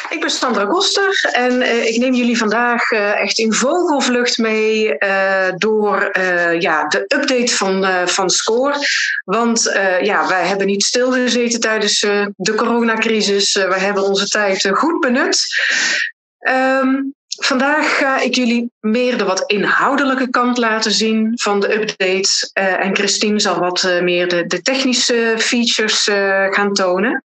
Ik ben Sandra Koster en ik neem jullie vandaag echt in vogelvlucht mee door de update van SCORE. Want wij hebben niet stilgezeten tijdens de coronacrisis. We hebben onze tijd goed benut. Vandaag ga ik jullie meer de wat inhoudelijke kant laten zien van de update. En Christine zal wat meer de technische features gaan tonen.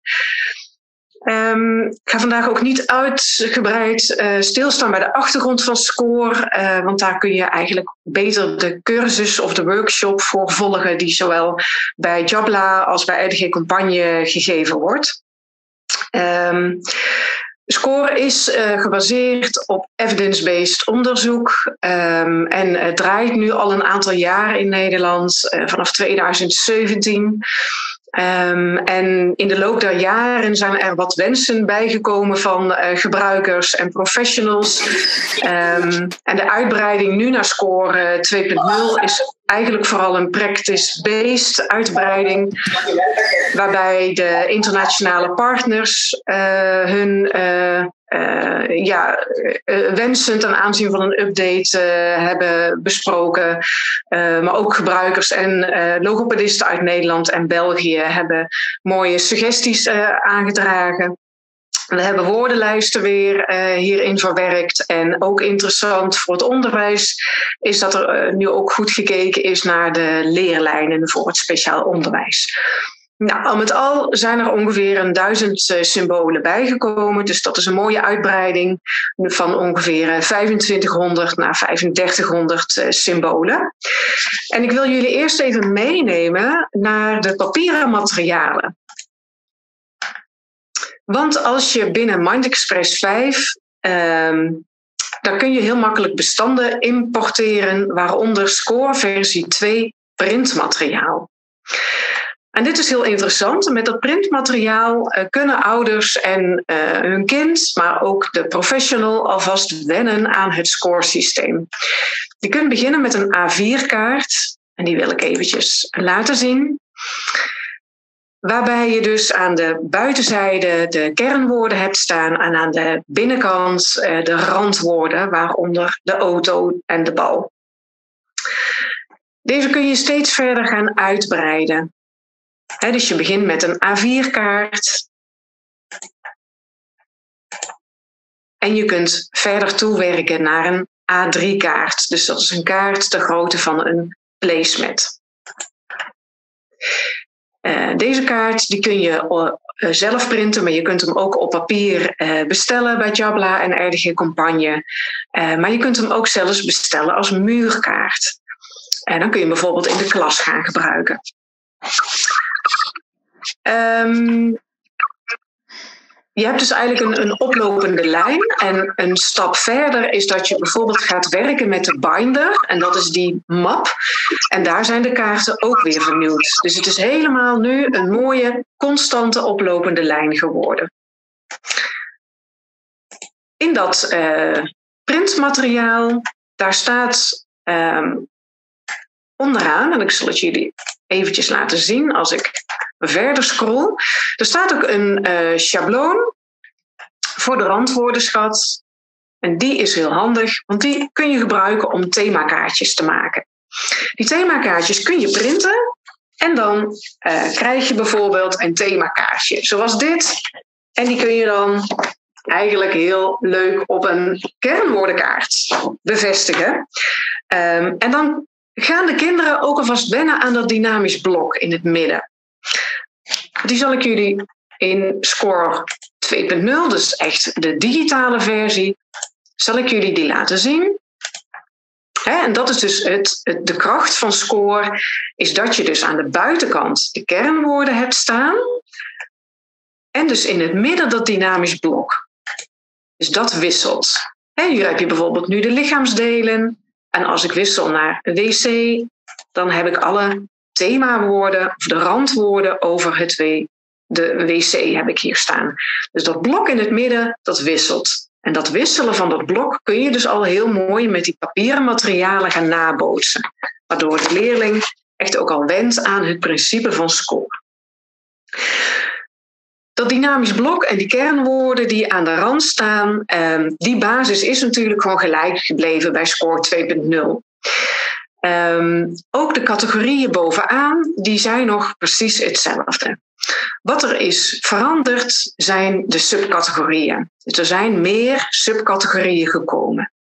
Ik ga vandaag ook niet uitgebreid stilstaan bij de achtergrond van SCORE, want daar kun je eigenlijk beter de cursus of de workshop voor volgen die zowel bij Jabla als bij RDG Campagne gegeven wordt. SCORE is gebaseerd op evidence-based onderzoek en draait nu al een aantal jaar in Nederland, vanaf 2017. En in de loop der jaren zijn er wat wensen bijgekomen van gebruikers en professionals. En de uitbreiding nu naar SCORE 2.0 is eigenlijk vooral een practice-based uitbreiding, waarbij de internationale partners hun wensen ten aanzien van een update hebben besproken. Maar ook gebruikers en logopedisten uit Nederland en België hebben mooie suggesties aangedragen. We hebben woordenlijsten weer hierin verwerkt. En ook interessant voor het onderwijs is dat er nu ook goed gekeken is naar de leerlijnen voor het speciaal onderwijs. Nou, al met al zijn er ongeveer 1000 symbolen bijgekomen. Dus dat is een mooie uitbreiding van ongeveer 2500 naar 3500 symbolen. En ik wil jullie eerst even meenemen naar de papieren materialen. Want als je binnen MindExpress 5, dan kun je heel makkelijk bestanden importeren, waaronder SCORE versie 2 printmateriaal. En dit is heel interessant. Met dat printmateriaal kunnen ouders en hun kind, maar ook de professional, alvast wennen aan het SCORE-systeem. Je kunt beginnen met een A4-kaart, en die wil ik eventjes laten zien. Waarbij je dus aan de buitenzijde de kernwoorden hebt staan en aan de binnenkant de randwoorden, waaronder de auto en de bal. Deze kun je steeds verder gaan uitbreiden. Dus je begint met een A4-kaart. En je kunt verder toewerken naar een A3-kaart. Dus dat is een kaart de grootte van een placemat. Deze kaart die kun je zelf printen, maar je kunt hem ook op papier bestellen bij Jabla en RDG Campagne. Maar je kunt hem ook zelfs bestellen als muurkaart. En dan kun je hem bijvoorbeeld in de klas gaan gebruiken. Je hebt dus eigenlijk een oplopende lijn. En een stap verder is dat je bijvoorbeeld gaat werken met de binder. En dat is die map. En daar zijn de kaarten ook weer vernieuwd. Dus het is helemaal nu een mooie, constante oplopende lijn geworden. In dat printmateriaal, daar staat onderaan, en ik zal het jullie eventjes laten zien als ik verder scroll. Er staat ook een schabloon voor de randwoordenschat. En die is heel handig, want die kun je gebruiken om themakaartjes te maken. Die themakaartjes kun je printen en dan krijg je bijvoorbeeld een themakaartje zoals dit. En die kun je dan eigenlijk heel leuk op een kernwoordenkaart bevestigen. En dan gaan de kinderen ook alvast wennen aan dat dynamisch blok in het midden. Die zal ik jullie in SCORE 2.0, dus echt de digitale versie, zal ik jullie die laten zien. En dat is dus de kracht van SCORE, is dat je dus aan de buitenkant de kernwoorden hebt staan en dus in het midden dat dynamisch blok. Dus dat wisselt. Hier heb je bijvoorbeeld nu de lichaamsdelen. En als ik wissel naar wc, dan heb ik alle themawoorden of de randwoorden over de wc heb ik hier staan. Dus dat blok in het midden, dat wisselt. En dat wisselen van dat blok kun je dus al heel mooi met die papieren materialen gaan nabootsen. Waardoor de leerling echt ook al went aan het principe van SCORE. Dat dynamisch blok en die kernwoorden die aan de rand staan, die basis is natuurlijk gewoon gelijk gebleven bij Score 2.0. Ook de categorieën bovenaan, die zijn nog precies hetzelfde. Wat er is veranderd zijn de subcategorieën. Dus er zijn meer subcategorieën gekomen.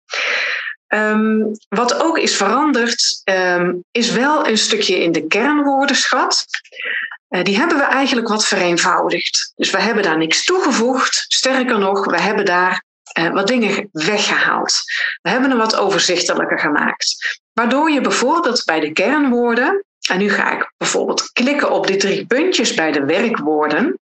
Wat ook is veranderd, is wel een stukje in de kernwoordenschat. Die hebben we eigenlijk wat vereenvoudigd. Dus we hebben daar niks toegevoegd. Sterker nog, we hebben daar wat dingen weggehaald. We hebben hem wat overzichtelijker gemaakt. Waardoor je bijvoorbeeld bij de kernwoorden, en nu ga ik bijvoorbeeld klikken op die 3 puntjes bij de werkwoorden.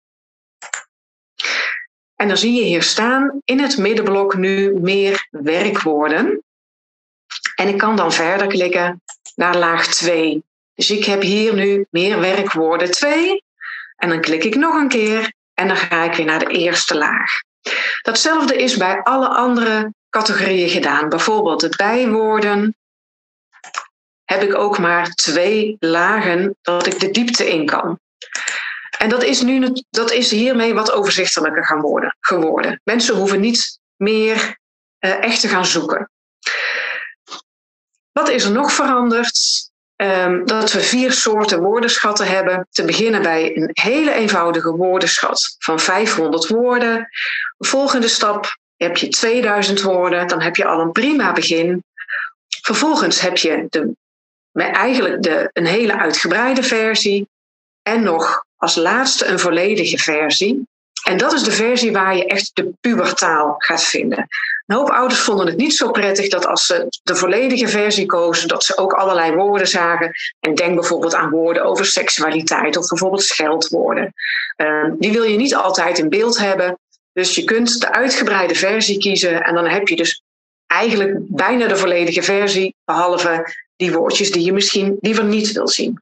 En dan zie je hier staan in het middenblok nu meer werkwoorden. En ik kan dan verder klikken naar laag 2. Dus ik heb hier nu meer werkwoorden 2. En dan klik ik nog een keer en dan ga ik weer naar de eerste laag. Datzelfde is bij alle andere categorieën gedaan. Bijvoorbeeld de bijwoorden. Heb ik ook maar 2 lagen dat ik de diepte in kan. En dat is hiermee wat overzichtelijker geworden. Mensen hoeven niet meer echt te gaan zoeken. Wat is er nog veranderd? Dat we 4 soorten woordenschatten hebben. Te beginnen bij een hele eenvoudige woordenschat van 500 woorden. De volgende stap heb je 2000 woorden. Dan heb je al een prima begin. Vervolgens heb je een hele uitgebreide versie. En nog als laatste een volledige versie. En dat is de versie waar je echt de pubertaal gaat vinden. Een hoop ouders vonden het niet zo prettig dat als ze de volledige versie kozen, dat ze ook allerlei woorden zagen. En denk bijvoorbeeld aan woorden over seksualiteit of bijvoorbeeld scheldwoorden. Die wil je niet altijd in beeld hebben. Dus je kunt de uitgebreide versie kiezen en dan heb je dus eigenlijk bijna de volledige versie, behalve die woordjes die je misschien liever niet wil zien.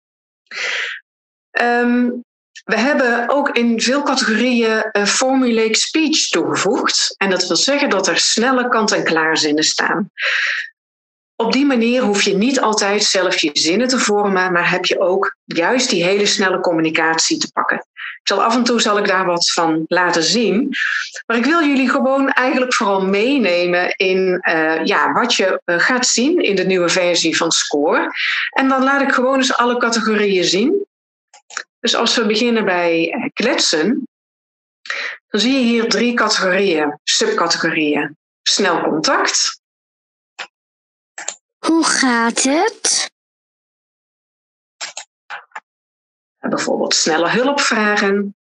We hebben ook in veel categorieën formulaic speech toegevoegd. En dat wil zeggen dat er snelle kant-en-klaar zinnen staan. Op die manier hoef je niet altijd zelf je zinnen te vormen, maar heb je ook juist die hele snelle communicatie te pakken. Af en toe zal ik daar wat van laten zien. Maar ik wil jullie gewoon eigenlijk vooral meenemen in wat je gaat zien in de nieuwe versie van Score. En dan laat ik gewoon eens alle categorieën zien. Dus als we beginnen bij kletsen, dan zie je hier 3 categorieën, subcategorieën. Snel contact. Hoe gaat het? Bijvoorbeeld snelle hulpvragen.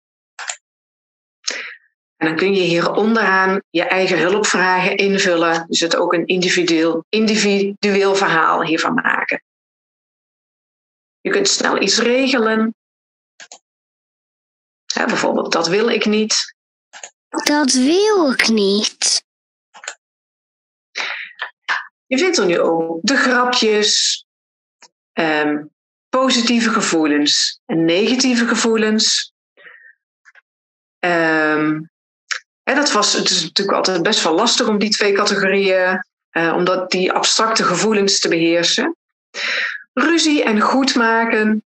En dan kun je hier onderaan je eigen hulpvragen invullen. Dus het ook een individueel verhaal hiervan maken. Je kunt snel iets regelen. Ja, bijvoorbeeld, dat wil ik niet. Dat wil ik niet. Je vindt er nu ook de grapjes, positieve gevoelens en negatieve gevoelens. Het is natuurlijk altijd best wel lastig om die 2 categorieën, omdat die abstracte gevoelens te beheersen. Ruzie en goed maken.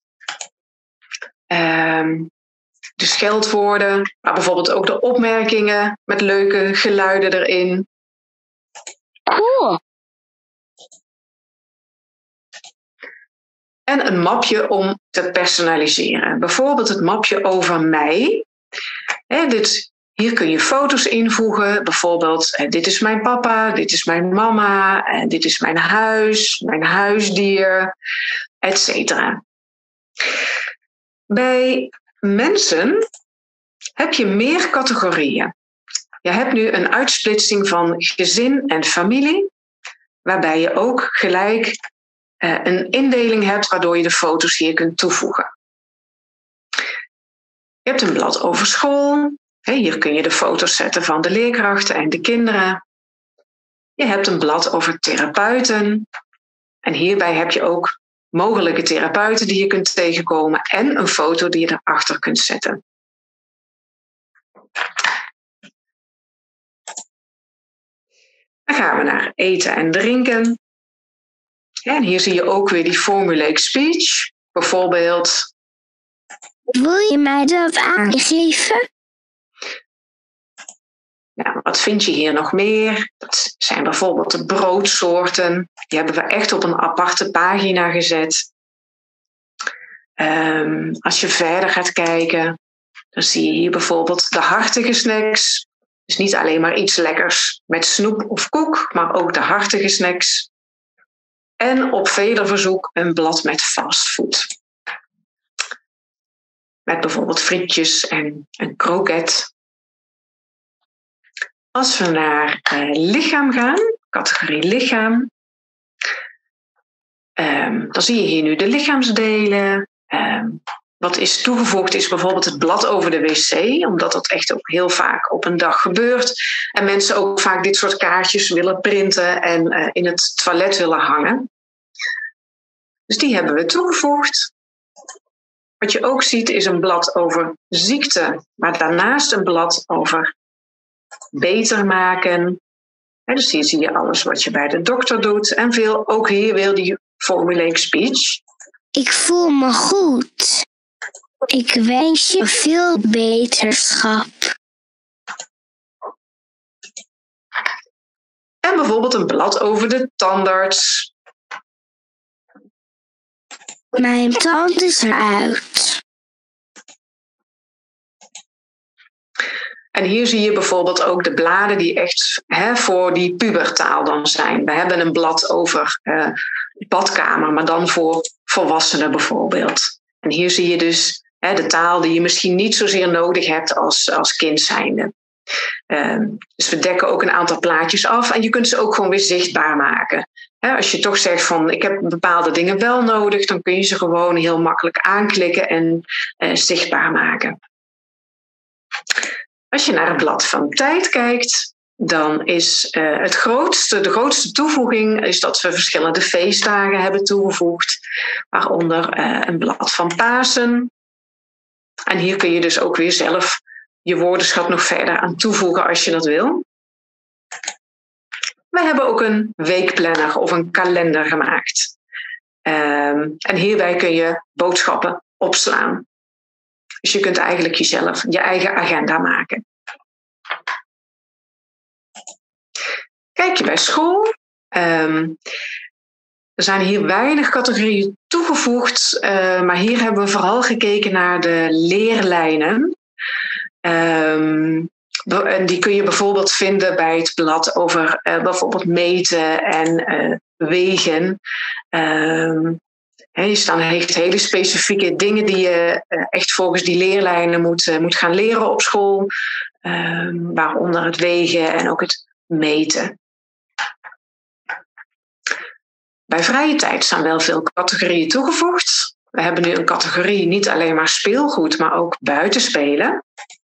De scheldwoorden, maar bijvoorbeeld ook de opmerkingen met leuke geluiden erin. Cool. En een mapje om te personaliseren. Bijvoorbeeld het mapje over mij. Hier kun je foto's invoegen. Bijvoorbeeld, dit is mijn papa, dit is mijn mama, dit is mijn huis, mijn huisdier, etc. Bij mensen heb je meer categorieën. Je hebt nu een uitsplitsing van gezin en familie, waarbij je ook gelijk een indeling hebt waardoor je de foto's hier kunt toevoegen. Je hebt een blad over school. Hier kun je de foto's zetten van de leerkrachten en de kinderen. Je hebt een blad over therapeuten. En hierbij heb je ook mogelijke therapeuten die je kunt tegenkomen en een foto die je erachter kunt zetten. Dan gaan we naar eten en drinken. En hier zie je ook weer die formulaic speech. Bijvoorbeeld, Wil je mij dat aangeven? Nou, wat vind je hier nog meer? Dat zijn bijvoorbeeld de broodsoorten. Die hebben we echt op een aparte pagina gezet. Als je verder gaat kijken, dan zie je hier bijvoorbeeld de hartige snacks. Dus niet alleen maar iets lekkers met snoep of koek, maar ook de hartige snacks. En op vele verzoek een blad met fastfood. Met bijvoorbeeld frietjes en een kroket. Als we naar lichaam gaan, categorie lichaam, dan zie je hier nu de lichaamsdelen. Wat is toegevoegd is bijvoorbeeld het blad over de wc, omdat dat echt ook heel vaak op een dag gebeurt. En mensen ook vaak dit soort kaartjes willen printen en in het toilet willen hangen. Dus die hebben we toegevoegd. Wat je ook ziet is een blad over ziekte, maar daarnaast een blad over beter maken. Dus hier zie je alles wat je bij de dokter doet. En ook hier weer die formulaic speech. Ik voel me goed. Ik wens je veel beterschap. En bijvoorbeeld een blad over de tandarts. Mijn tand is eruit. En hier zie je bijvoorbeeld ook de bladen die echt voor die pubertaal dan zijn. We hebben een blad over badkamer, maar dan voor volwassenen bijvoorbeeld. En hier zie je dus de taal die je misschien niet zozeer nodig hebt als kind zijnde. Dus we dekken ook een aantal plaatjes af en je kunt ze ook gewoon weer zichtbaar maken. Als je toch zegt van ik heb bepaalde dingen wel nodig, dan kun je ze gewoon heel makkelijk aanklikken en zichtbaar maken. Als je naar het blad van tijd kijkt, dan is de grootste toevoeging is dat we verschillende feestdagen hebben toegevoegd, waaronder een blad van Pasen. En hier kun je dus ook weer zelf je woordenschat nog verder aan toevoegen als je dat wil. We hebben ook een weekplanner of een kalender gemaakt. En hierbij kun je boodschappen opslaan. Dus je kunt eigenlijk jezelf je eigen agenda maken. Kijk je bij school. Er zijn hier weinig categorieën toegevoegd, maar hier hebben we vooral gekeken naar de leerlijnen. En die kun je bijvoorbeeld vinden bij het blad over bijvoorbeeld meten en wegen. Je heeft hele specifieke dingen die je echt volgens die leerlijnen moet gaan leren op school. Waaronder het wegen en ook het meten. Bij vrije tijd staan wel veel categorieën toegevoegd. We hebben nu een categorie niet alleen maar speelgoed, maar ook buitenspelen.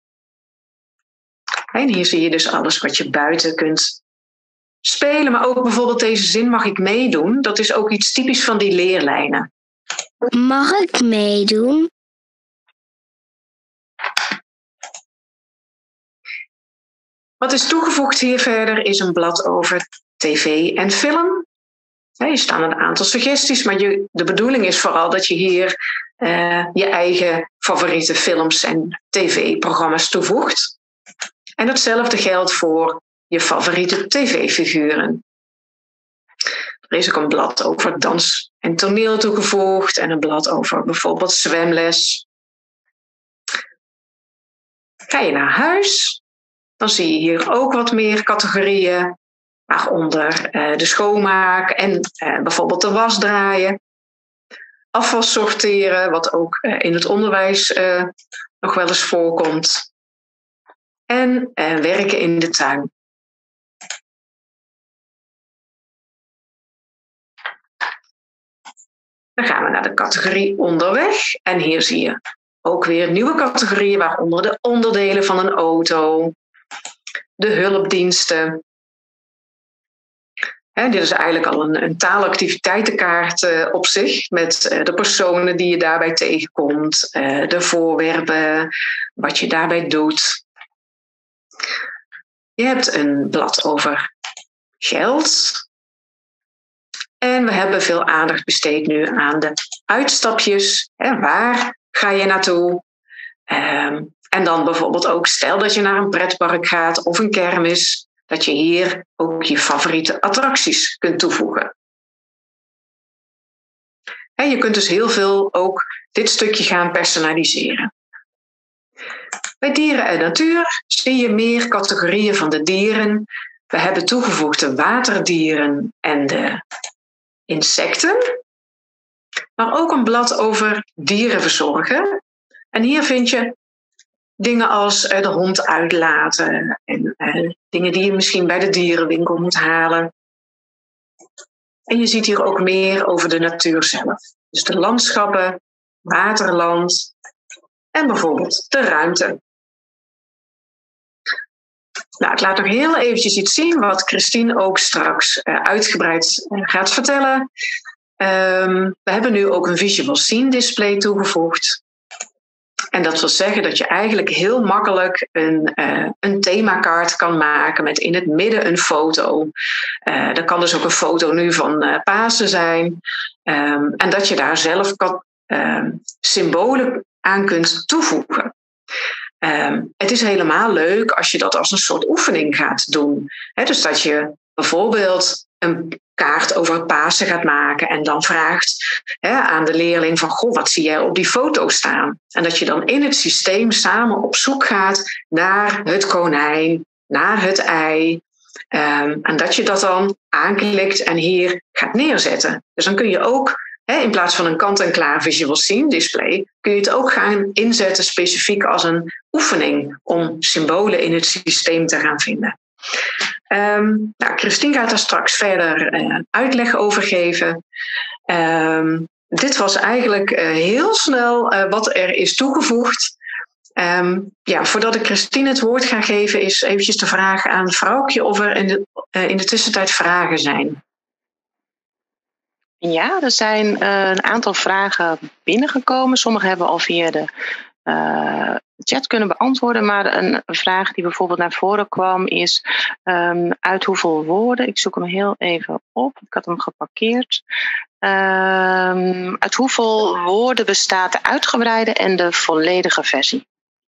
En hier zie je dus alles wat je buiten kunt spelen. Maar ook bijvoorbeeld deze zin mag ik meedoen. Dat is ook iets typisch van die leerlijnen. Mag ik meedoen? Wat is toegevoegd hier verder is een blad over tv en film. Hier staan een aantal suggesties, maar de bedoeling is vooral dat je hier je eigen favoriete films en tv-programma's toevoegt. En hetzelfde geldt voor je favoriete tv-figuren. Er is ook een blad over dans en toneel toegevoegd en een blad over bijvoorbeeld zwemles. Ga je naar huis, dan zie je hier ook wat meer categorieën, waaronder de schoonmaak en bijvoorbeeld de was draaien. Afwas sorteren, wat ook in het onderwijs nog wel eens voorkomt. En werken in de tuin. Dan gaan we naar de categorie onderweg. En hier zie je ook weer nieuwe categorieën, waaronder de onderdelen van een auto, de hulpdiensten. Dit is eigenlijk al een taalactiviteitenkaart op zich, met de personen die je daarbij tegenkomt, de voorwerpen, wat je daarbij doet. Je hebt een blad over geld. En we hebben veel aandacht besteed nu aan de uitstapjes. Waar ga je naartoe? En dan bijvoorbeeld ook, stel dat je naar een pretpark gaat of een kermis, dat je hier ook je favoriete attracties kunt toevoegen. En je kunt dus heel veel ook dit stukje gaan personaliseren. Bij dieren en natuur zie je meer categorieën van de dieren. We hebben toegevoegd de waterdieren en de insecten. Maar ook een blad over dieren verzorgen. En hier vind je dingen als de hond uitlaten. En dingen die je misschien bij de dierenwinkel moet halen. En je ziet hier ook meer over de natuur zelf. Dus de landschappen, waterland en bijvoorbeeld de ruimte. Nou, ik laat nog heel eventjes iets zien wat Christine ook straks uitgebreid gaat vertellen. We hebben nu ook een visual scene display toegevoegd. En dat wil zeggen dat je eigenlijk heel makkelijk een themakaart kan maken met in het midden een foto. Dat kan dus ook een foto nu van Pasen zijn. En dat je daar zelf symbolen aan kunt toevoegen. Het is helemaal leuk als je dat als een soort oefening gaat doen. Dus dat je bijvoorbeeld een kaart over Pasen gaat maken en dan vraagt aan de leerling van, goh, wat zie jij op die foto staan? En dat je dan in het systeem samen op zoek gaat naar het konijn, naar het ei. En dat je dat dan aanklikt en hier gaat neerzetten. Dus dan kun je ook, in plaats van een kant-en-klaar visual scene display, kun je het ook gaan inzetten specifiek als een oefening om symbolen in het systeem te gaan vinden. Christine gaat daar straks verder uitleg over geven. Dit was eigenlijk heel snel wat er is toegevoegd. Voordat ik Christine het woord ga geven, is eventjes de vraag aan Vrouwtje of er in de tussentijd vragen zijn. Ja, er zijn een aantal vragen binnengekomen. Sommige hebben we al via de chat kunnen beantwoorden. Maar een vraag die bijvoorbeeld naar voren kwam is uit hoeveel woorden, ik zoek hem heel even op, ik had hem geparkeerd. Uit hoeveel woorden bestaat de uitgebreide en de volledige versie?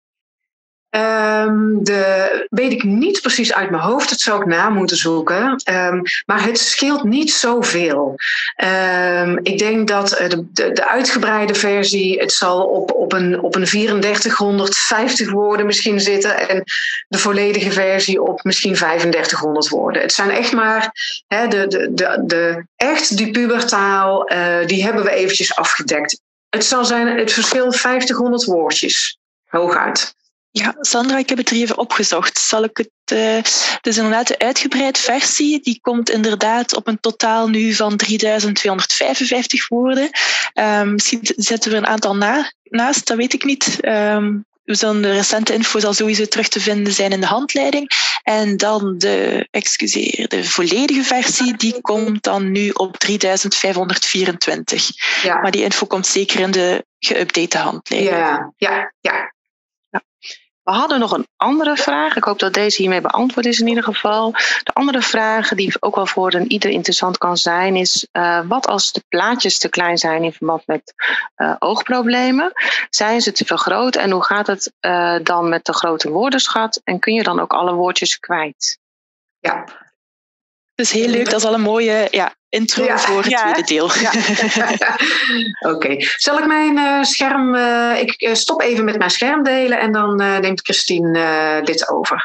Weet ik niet precies uit mijn hoofd, dat zou ik na moeten zoeken. Maar het scheelt niet zoveel. Ik denk dat de uitgebreide versie, het zal op een 3450 woorden misschien zitten. En de volledige versie op misschien 3500 woorden. Het zijn echt maar die pubertaal, die hebben we eventjes afgedekt. Het zal zijn het verschil 50-100 woordjes, hooguit. Ja, Sandra, ik heb het er even opgezocht. Zal ik het? Dus inderdaad, de uitgebreid versie, die komt inderdaad op een totaal nu van 3255 woorden. Misschien zetten we een aantal naast, dat weet ik niet. We zullen de recente info zal sowieso terug te vinden zijn in de handleiding. En dan de volledige versie, die komt dan nu op 3524. Ja. Maar die info komt zeker in de geüpdate handleiding. Ja. We hadden nog een andere vraag. Ik hoop dat deze hiermee beantwoord is in ieder geval. De andere vraag die ook wel voor een ieder interessant kan zijn is wat als de plaatjes te klein zijn in verband met oogproblemen? Zijn ze te vergroot en hoe gaat het dan met de grote woordenschat? En kun je dan ook alle woordjes kwijt? Ja. Dus heel leuk, dat is al een mooie intro voor het tweede deel. Ja. Oké. Zal ik mijn scherm... ik stop even met mijn scherm delen en dan neemt Christine dit over.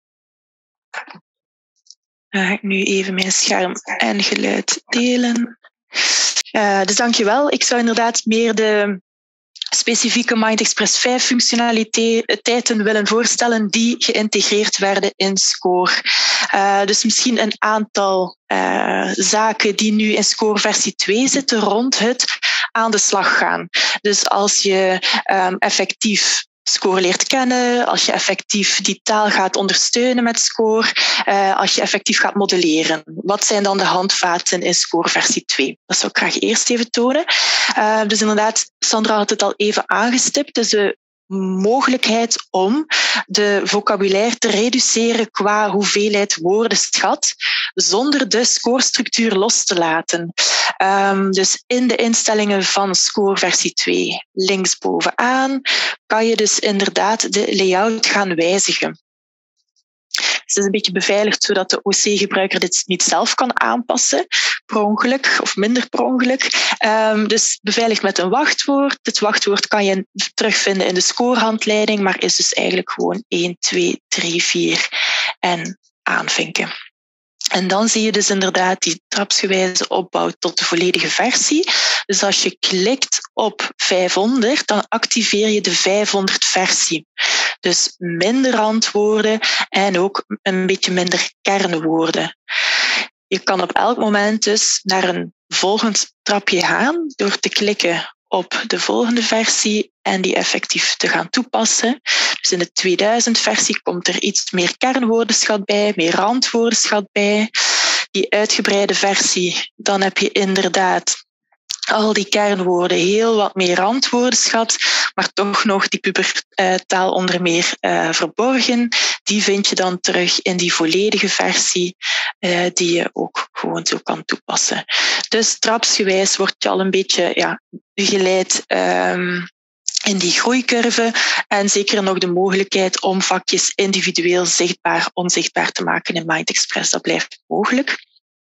Dan ga ik nu even mijn scherm en geluid delen. Dus dankjewel. Ik zou inderdaad meer de specifieke MindExpress 5 functionaliteiten willen voorstellen die geïntegreerd werden in Score. Dus misschien een aantal zaken die nu in Score versie 2 zitten rond het aan de slag gaan. Dus als je effectief Score leert kennen, als je effectief die taal gaat ondersteunen met Score, als je effectief gaat modelleren. Wat zijn dan de handvaten in Score versie 2? Dat zou ik graag eerst even tonen. Dus inderdaad, Sandra had het al even aangestipt. Dus de mogelijkheid om de vocabulaire te reduceren qua hoeveelheid woordenschat, zonder de scorestructuur los te laten. Dus in de instellingen van Score versie 2, linksbovenaan, kan je dus inderdaad de layout gaan wijzigen. Het is een beetje beveiligd zodat de OC-gebruiker dit niet zelf kan aanpassen, per ongeluk of minder per ongeluk. Dus beveiligd met een wachtwoord. Dit wachtwoord kan je terugvinden in de scorehandleiding, maar is dus eigenlijk gewoon 1, 2, 3, 4 en aanvinken. En dan zie je dus inderdaad die trapsgewijze opbouw tot de volledige versie. Dus als je klikt op 500, dan activeer je de 500 versie. Dus minder antwoorden en ook een beetje minder kernwoorden. Je kan op elk moment dus naar een volgend trapje gaan door te klikken op de volgende versie en die effectief te gaan toepassen. Dus in de 2000-versie komt er iets meer kernwoordenschat bij, meer antwoordenschat bij. Die uitgebreide versie, dan heb je inderdaad al die kernwoorden, heel wat meer antwoordenschat, maar toch nog die pubertaal onder meer verborgen. Die vind je dan terug in die volledige versie, die je ook gewoon zo kan toepassen. Dus trapsgewijs word je al een beetje begeleid in die groeicurve en zeker nog de mogelijkheid om vakjes individueel zichtbaar, onzichtbaar te maken in MindExpress. Dat blijft mogelijk.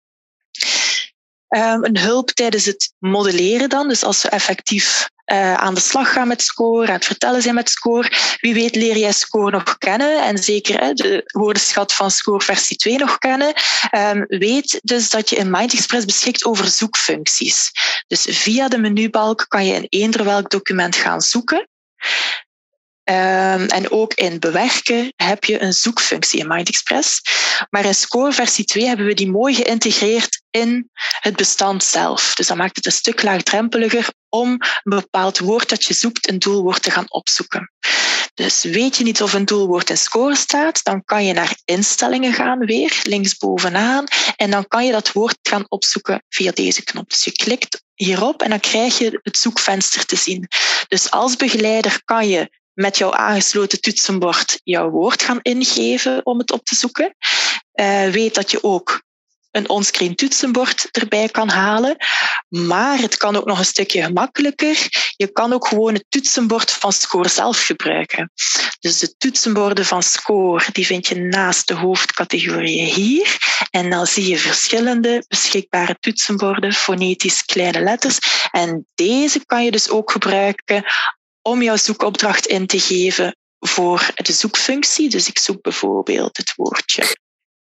Een hulp tijdens het modelleren dan. Dus als we effectief aan de slag gaan met Score, aan het vertellen zijn met Score. Wie weet leer jij Score nog kennen en zeker de woordenschat van Score versie 2 nog kennen. Weet dus dat je in MindExpress beschikt over zoekfuncties. Dus via de menubalk kan je in eender welk document gaan zoeken. En ook in bewerken heb je een zoekfunctie in MindExpress. Maar in Score versie 2 hebben we die mooi geïntegreerd in het bestand zelf. Dus dat maakt het een stuk laagdrempeliger om een bepaald woord dat je zoekt, een doelwoord te gaan opzoeken. Dus weet je niet of een doelwoord in Score staat, dan kan je naar instellingen gaan weer, linksbovenaan. En dan kan je dat woord gaan opzoeken via deze knop. Dus je klikt hierop en dan krijg je het zoekvenster te zien. Dus als begeleider kan je met jouw aangesloten toetsenbord jouw woord gaan ingeven om het op te zoeken. Weet dat je ook een onscreen toetsenbord erbij kan halen. Maar het kan ook nog een stukje gemakkelijker. Je kan ook gewoon het toetsenbord van Score zelf gebruiken. Dus de toetsenborden van Score die vind je naast de hoofdcategorieën hier. En dan zie je verschillende beschikbare toetsenborden, fonetisch kleine letters. En deze kan je dus ook gebruiken om jouw zoekopdracht in te geven voor de zoekfunctie. Dus ik zoek bijvoorbeeld het woordje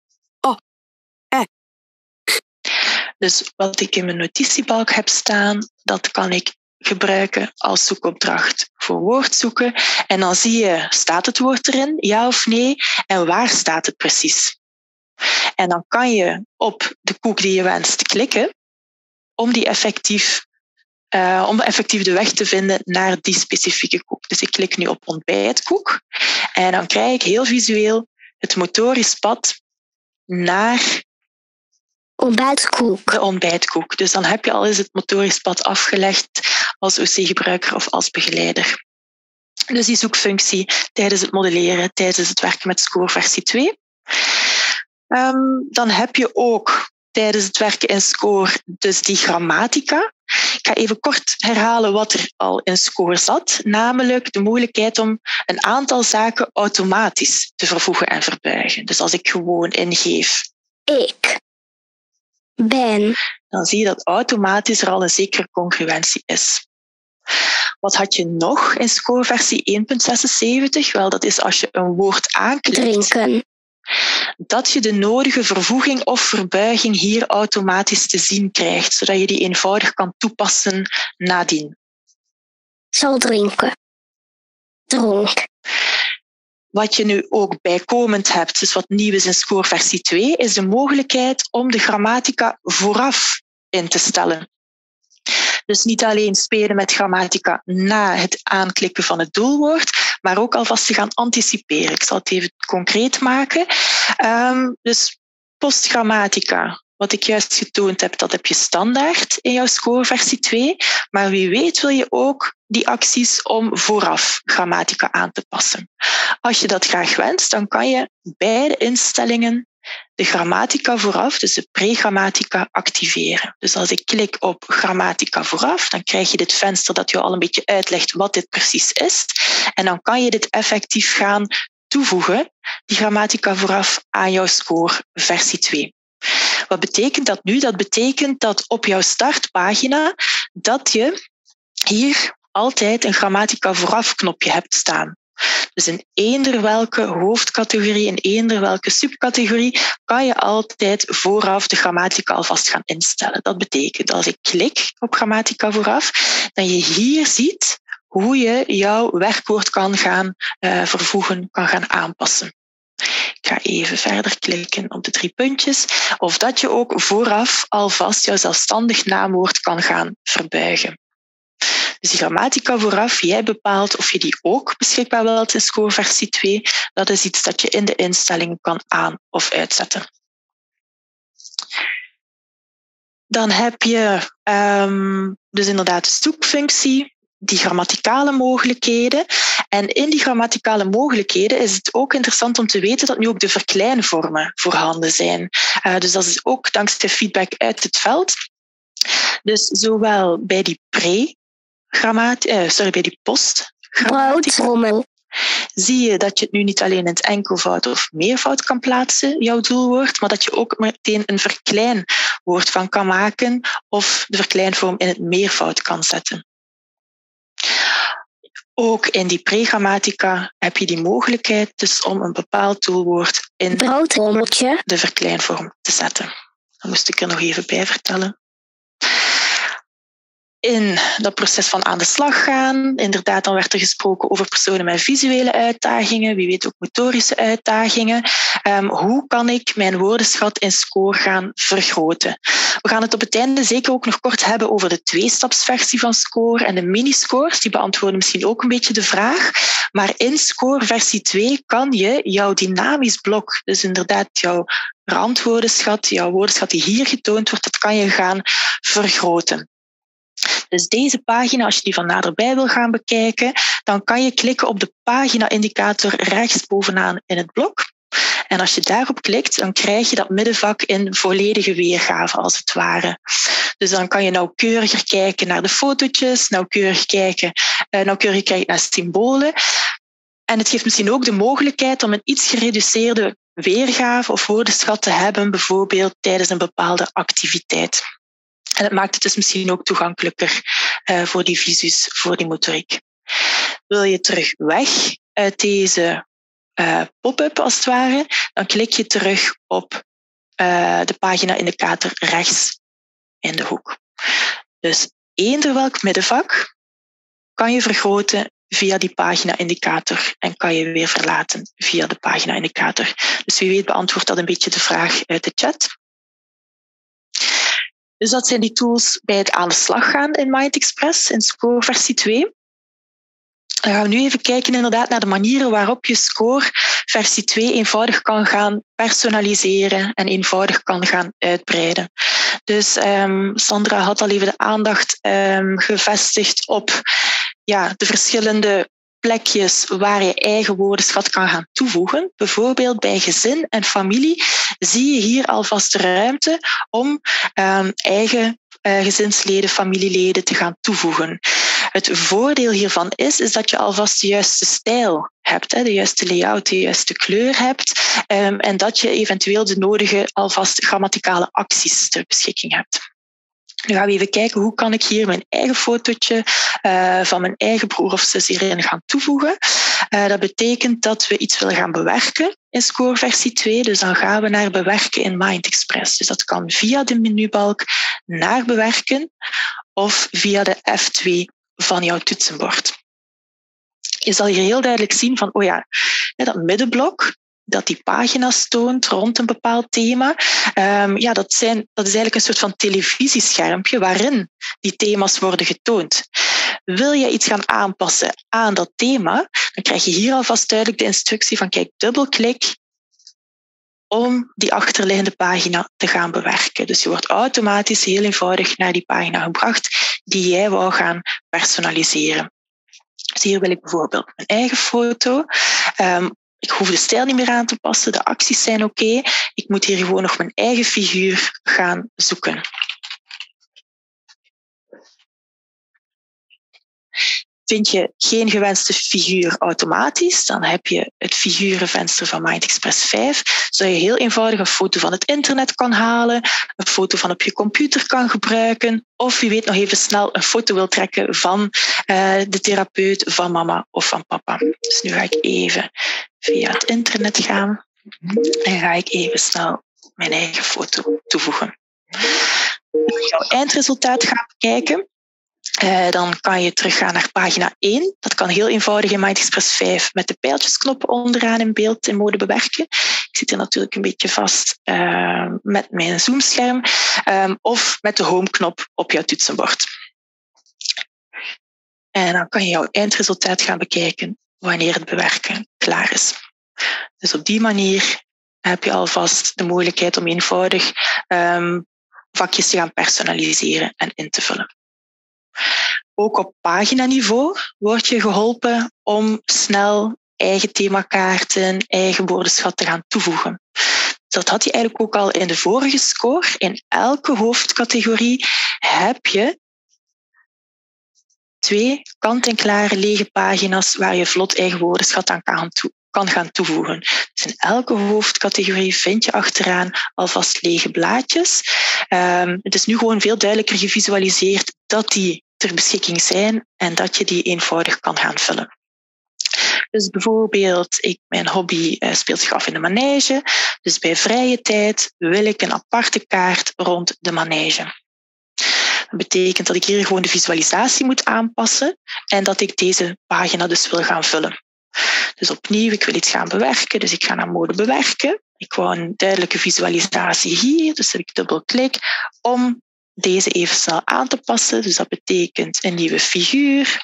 Dus wat ik in mijn notitiebalk heb staan, dat kan ik gebruiken als zoekopdracht voor woordzoeken. En dan zie je, staat het woord erin, ja of nee? En waar staat het precies? En dan kan je op de koek die je wenst klikken om effectief de weg te vinden naar die specifieke koek. Dus ik klik nu op ontbijtkoek en dan krijg ik heel visueel het motorisch pad naar ontbijtkoek. de ontbijtkoek. Dus dan heb je al eens het motorisch pad afgelegd als OC-gebruiker of als begeleider. Dus die zoekfunctie tijdens het modelleren, tijdens het werken met Score versie 2. Dan heb je ook tijdens het werken in Score dus die grammatica. Ik ga even kort herhalen wat er al in Score zat, namelijk de mogelijkheid om een aantal zaken automatisch te vervoegen en verbuigen. Dus als ik gewoon ingeef Ik ben dan zie je dat automatisch er al een zekere congruentie is. Wat had je nog in Score versie 1.76? Wel, dat is als je een woord aanklikt, drinken. dat je de nodige vervoeging of verbuiging hier automatisch te zien krijgt, zodat je die eenvoudig kan toepassen nadien. Zal drinken. Dronk. Wat je nu ook bijkomend hebt, dus wat nieuw is in Score versie 2, is de mogelijkheid om de grammatica vooraf in te stellen. Dus niet alleen spelen met grammatica na het aanklikken van het doelwoord, maar ook alvast te gaan anticiperen. Ik zal het even concreet maken. Dus postgrammatica, wat ik juist getoond heb, dat heb je standaard in jouw Score versie 2. Maar wie weet wil je ook die acties om vooraf grammatica aan te passen. Als je dat graag wenst, dan kan je bij de instellingen de grammatica vooraf, dus de pre-grammatica, activeren. Dus als ik klik op grammatica vooraf, dan krijg je dit venster dat je al een beetje uitlegt wat dit precies is. En dan kan je dit effectief gaan toevoegen, die grammatica vooraf, aan jouw score versie 2. Wat betekent dat nu? Dat betekent dat op jouw startpagina dat je hier altijd een grammatica vooraf knopje hebt staan. Dus in eender welke hoofdcategorie, in eender welke subcategorie, kan je altijd vooraf de grammatica alvast gaan instellen. Dat betekent, als ik klik op grammatica vooraf, dat je hier ziet hoe je jouw werkwoord kan gaan vervoegen, kan gaan aanpassen. Ik ga even verder klikken op de 3 puntjes. Of dat je ook vooraf alvast jouw zelfstandig naamwoord kan gaan verbuigen. Dus die grammatica vooraf, jij bepaalt of je die ook beschikbaar wilt in score versie 2. Dat is iets dat je in de instellingen kan aan- of uitzetten. Dan heb je dus inderdaad de zoekfunctie, die grammaticale mogelijkheden. En in die grammaticale mogelijkheden is het ook interessant om te weten dat nu ook de verkleinvormen voorhanden zijn. Dus dat is ook dankzij feedback uit het veld. Dus zowel bij die bij die postgrammatica zie je dat je het nu niet alleen in het enkelvoud of meervoud kan plaatsen, jouw doelwoord, maar dat je ook meteen een verkleinwoord van kan maken of de verkleinvorm in het meervoud kan zetten. Ook in die pre-grammatica heb je die mogelijkheid dus om een bepaald doelwoord in de verkleinvorm te zetten. Dat moest ik er nog even bij vertellen. In dat proces van aan de slag gaan, inderdaad, dan werd er gesproken over personen met visuele uitdagingen, wie weet ook motorische uitdagingen. Hoe kan ik mijn woordenschat in score gaan vergroten? We gaan het op het einde zeker ook nog kort hebben over de 2-stapsversie van score en de mini-scores. Die beantwoorden misschien ook een beetje de vraag. Maar in score versie 2 kan je jouw dynamisch blok, dus inderdaad jouw randwoordenschat, jouw woordenschat die hier getoond wordt, dat kan je gaan vergroten. Dus deze pagina, als je die van naderbij wil gaan bekijken, dan kan je klikken op de pagina-indicator rechtsbovenaan in het blok. En als je daarop klikt, dan krijg je dat middenvak in volledige weergave, als het ware. Dus dan kan je nauwkeuriger kijken naar de fotootjes, nauwkeuriger kijken naar symbolen. En het geeft misschien ook de mogelijkheid om een iets gereduceerde weergave of woordenschat te hebben, bijvoorbeeld tijdens een bepaalde activiteit. En het maakt het dus misschien ook toegankelijker voor die visus, voor die motoriek. Wil je terug weg uit deze pop-up als het ware, dan klik je terug op de pagina-indicator rechts in de hoek. Dus eender welk middenvak kan je vergroten via die pagina-indicator en kan je weer verlaten via de pagina-indicator. Dus wie weet beantwoordt dat een beetje de vraag uit de chat. Dus dat zijn die tools bij het aan de slag gaan in MindExpress in Score versie 2. Dan gaan we nu even kijken inderdaad naar de manieren waarop je Score versie 2 eenvoudig kan gaan personaliseren en eenvoudig kan gaan uitbreiden. Dus Sandra had al even de aandacht gevestigd op de verschillende plekjes waar je eigen woordenschat kan gaan toevoegen. Bijvoorbeeld bij gezin en familie zie je hier alvast de ruimte om eigen gezinsleden, familieleden te gaan toevoegen. Het voordeel hiervan is dat je alvast de juiste stijl hebt, de juiste layout, de juiste kleur hebt en dat je eventueel de nodige alvast grammaticale acties ter beschikking hebt. Nu gaan we even kijken hoe kan ik hier mijn eigen fotootje van mijn eigen broer of zus hierin gaan toevoegen. Dat betekent dat we iets willen gaan bewerken in Score versie 2. Dus dan gaan we naar bewerken in MindExpress. Dus dat kan via de menubalk naar bewerken of via de F2 van jouw toetsenbord. Je zal hier heel duidelijk zien van, dat middenblok, dat die pagina's toont rond een bepaald thema. Dat is eigenlijk een soort van televisieschermpje waarin die thema's worden getoond. Wil je iets gaan aanpassen aan dat thema, dan krijg je hier alvast duidelijk de instructie van kijk, dubbelklik om die achterliggende pagina te gaan bewerken. Dus je wordt automatisch heel eenvoudig naar die pagina gebracht die jij wou gaan personaliseren Dus hier wil ik bijvoorbeeld mijn eigen foto. Ik hoef de stijl niet meer aan te passen, de acties zijn oké. Ik moet hier gewoon nog mijn eigen figuur gaan zoeken. Vind je geen gewenste figuur automatisch, dan heb je het figurenvenster van MindExpress 5, zodat je heel eenvoudig een foto van het internet kan halen, een foto van op je computer kan gebruiken, of wie weet nog even snel een foto wil trekken van de therapeut, van mama of van papa. Dus nu ga ik even via het internet gaan en ga ik even snel mijn eigen foto toevoegen. Als je jouw eindresultaat gaat bekijken, dan kan je teruggaan naar pagina 1. Dat kan heel eenvoudig in MindExpress 5 met de pijltjesknoppen onderaan in beeld in mode bewerken. Ik zit hier natuurlijk een beetje vast met mijn zoomscherm. Of met de home-knop op jouw toetsenbord. En dan kan je jouw eindresultaat gaan bekijken wanneer het bewerken klaar is. Dus op die manier heb je alvast de mogelijkheid om eenvoudig vakjes te gaan personaliseren en in te vullen. Ook op paginaniveau word je geholpen om snel eigen themakaarten, eigen woordenschat te gaan toevoegen. Dat had je eigenlijk ook al in de vorige score. In elke hoofdcategorie heb je 2 kant-en-klare lege pagina's waar je vlot eigen woordenschat aan kan gaan toevoegen. Dus in elke hoofdcategorie vind je achteraan alvast lege blaadjes. Het is nu gewoon veel duidelijker gevisualiseerd dat die ter beschikking zijn en dat je die eenvoudig kan gaan vullen. Dus bijvoorbeeld, mijn hobby speelt zich af in de manege. Dus bij vrije tijd wil ik een aparte kaart rond de manege. Dat betekent dat ik hier gewoon de visualisatie moet aanpassen en dat ik deze pagina dus wil gaan vullen. Dus opnieuw, ik wil iets gaan bewerken, dus ik ga naar mode bewerken. Ik wou een duidelijke visualisatie hier, dus heb ik dubbelklik om deze even snel aan te passen. Dus dat betekent een nieuwe figuur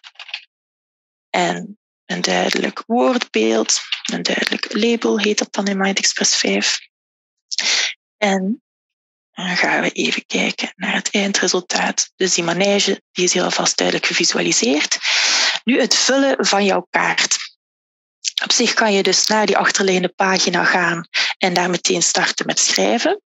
en een duidelijk woordbeeld, een duidelijk label heet dat dan in MindExpress 5. En dan gaan we even kijken naar het eindresultaat. Dus die manege die is hier alvast duidelijk gevisualiseerd. Nu het vullen van jouw kaart. Op zich kan je dus naar die achterliggende pagina gaan en daar meteen starten met schrijven.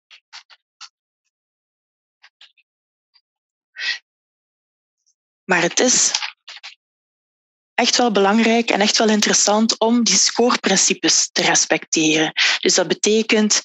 Maar het is echt wel belangrijk en echt wel interessant om die scoreprincipes te respecteren. Dus dat betekent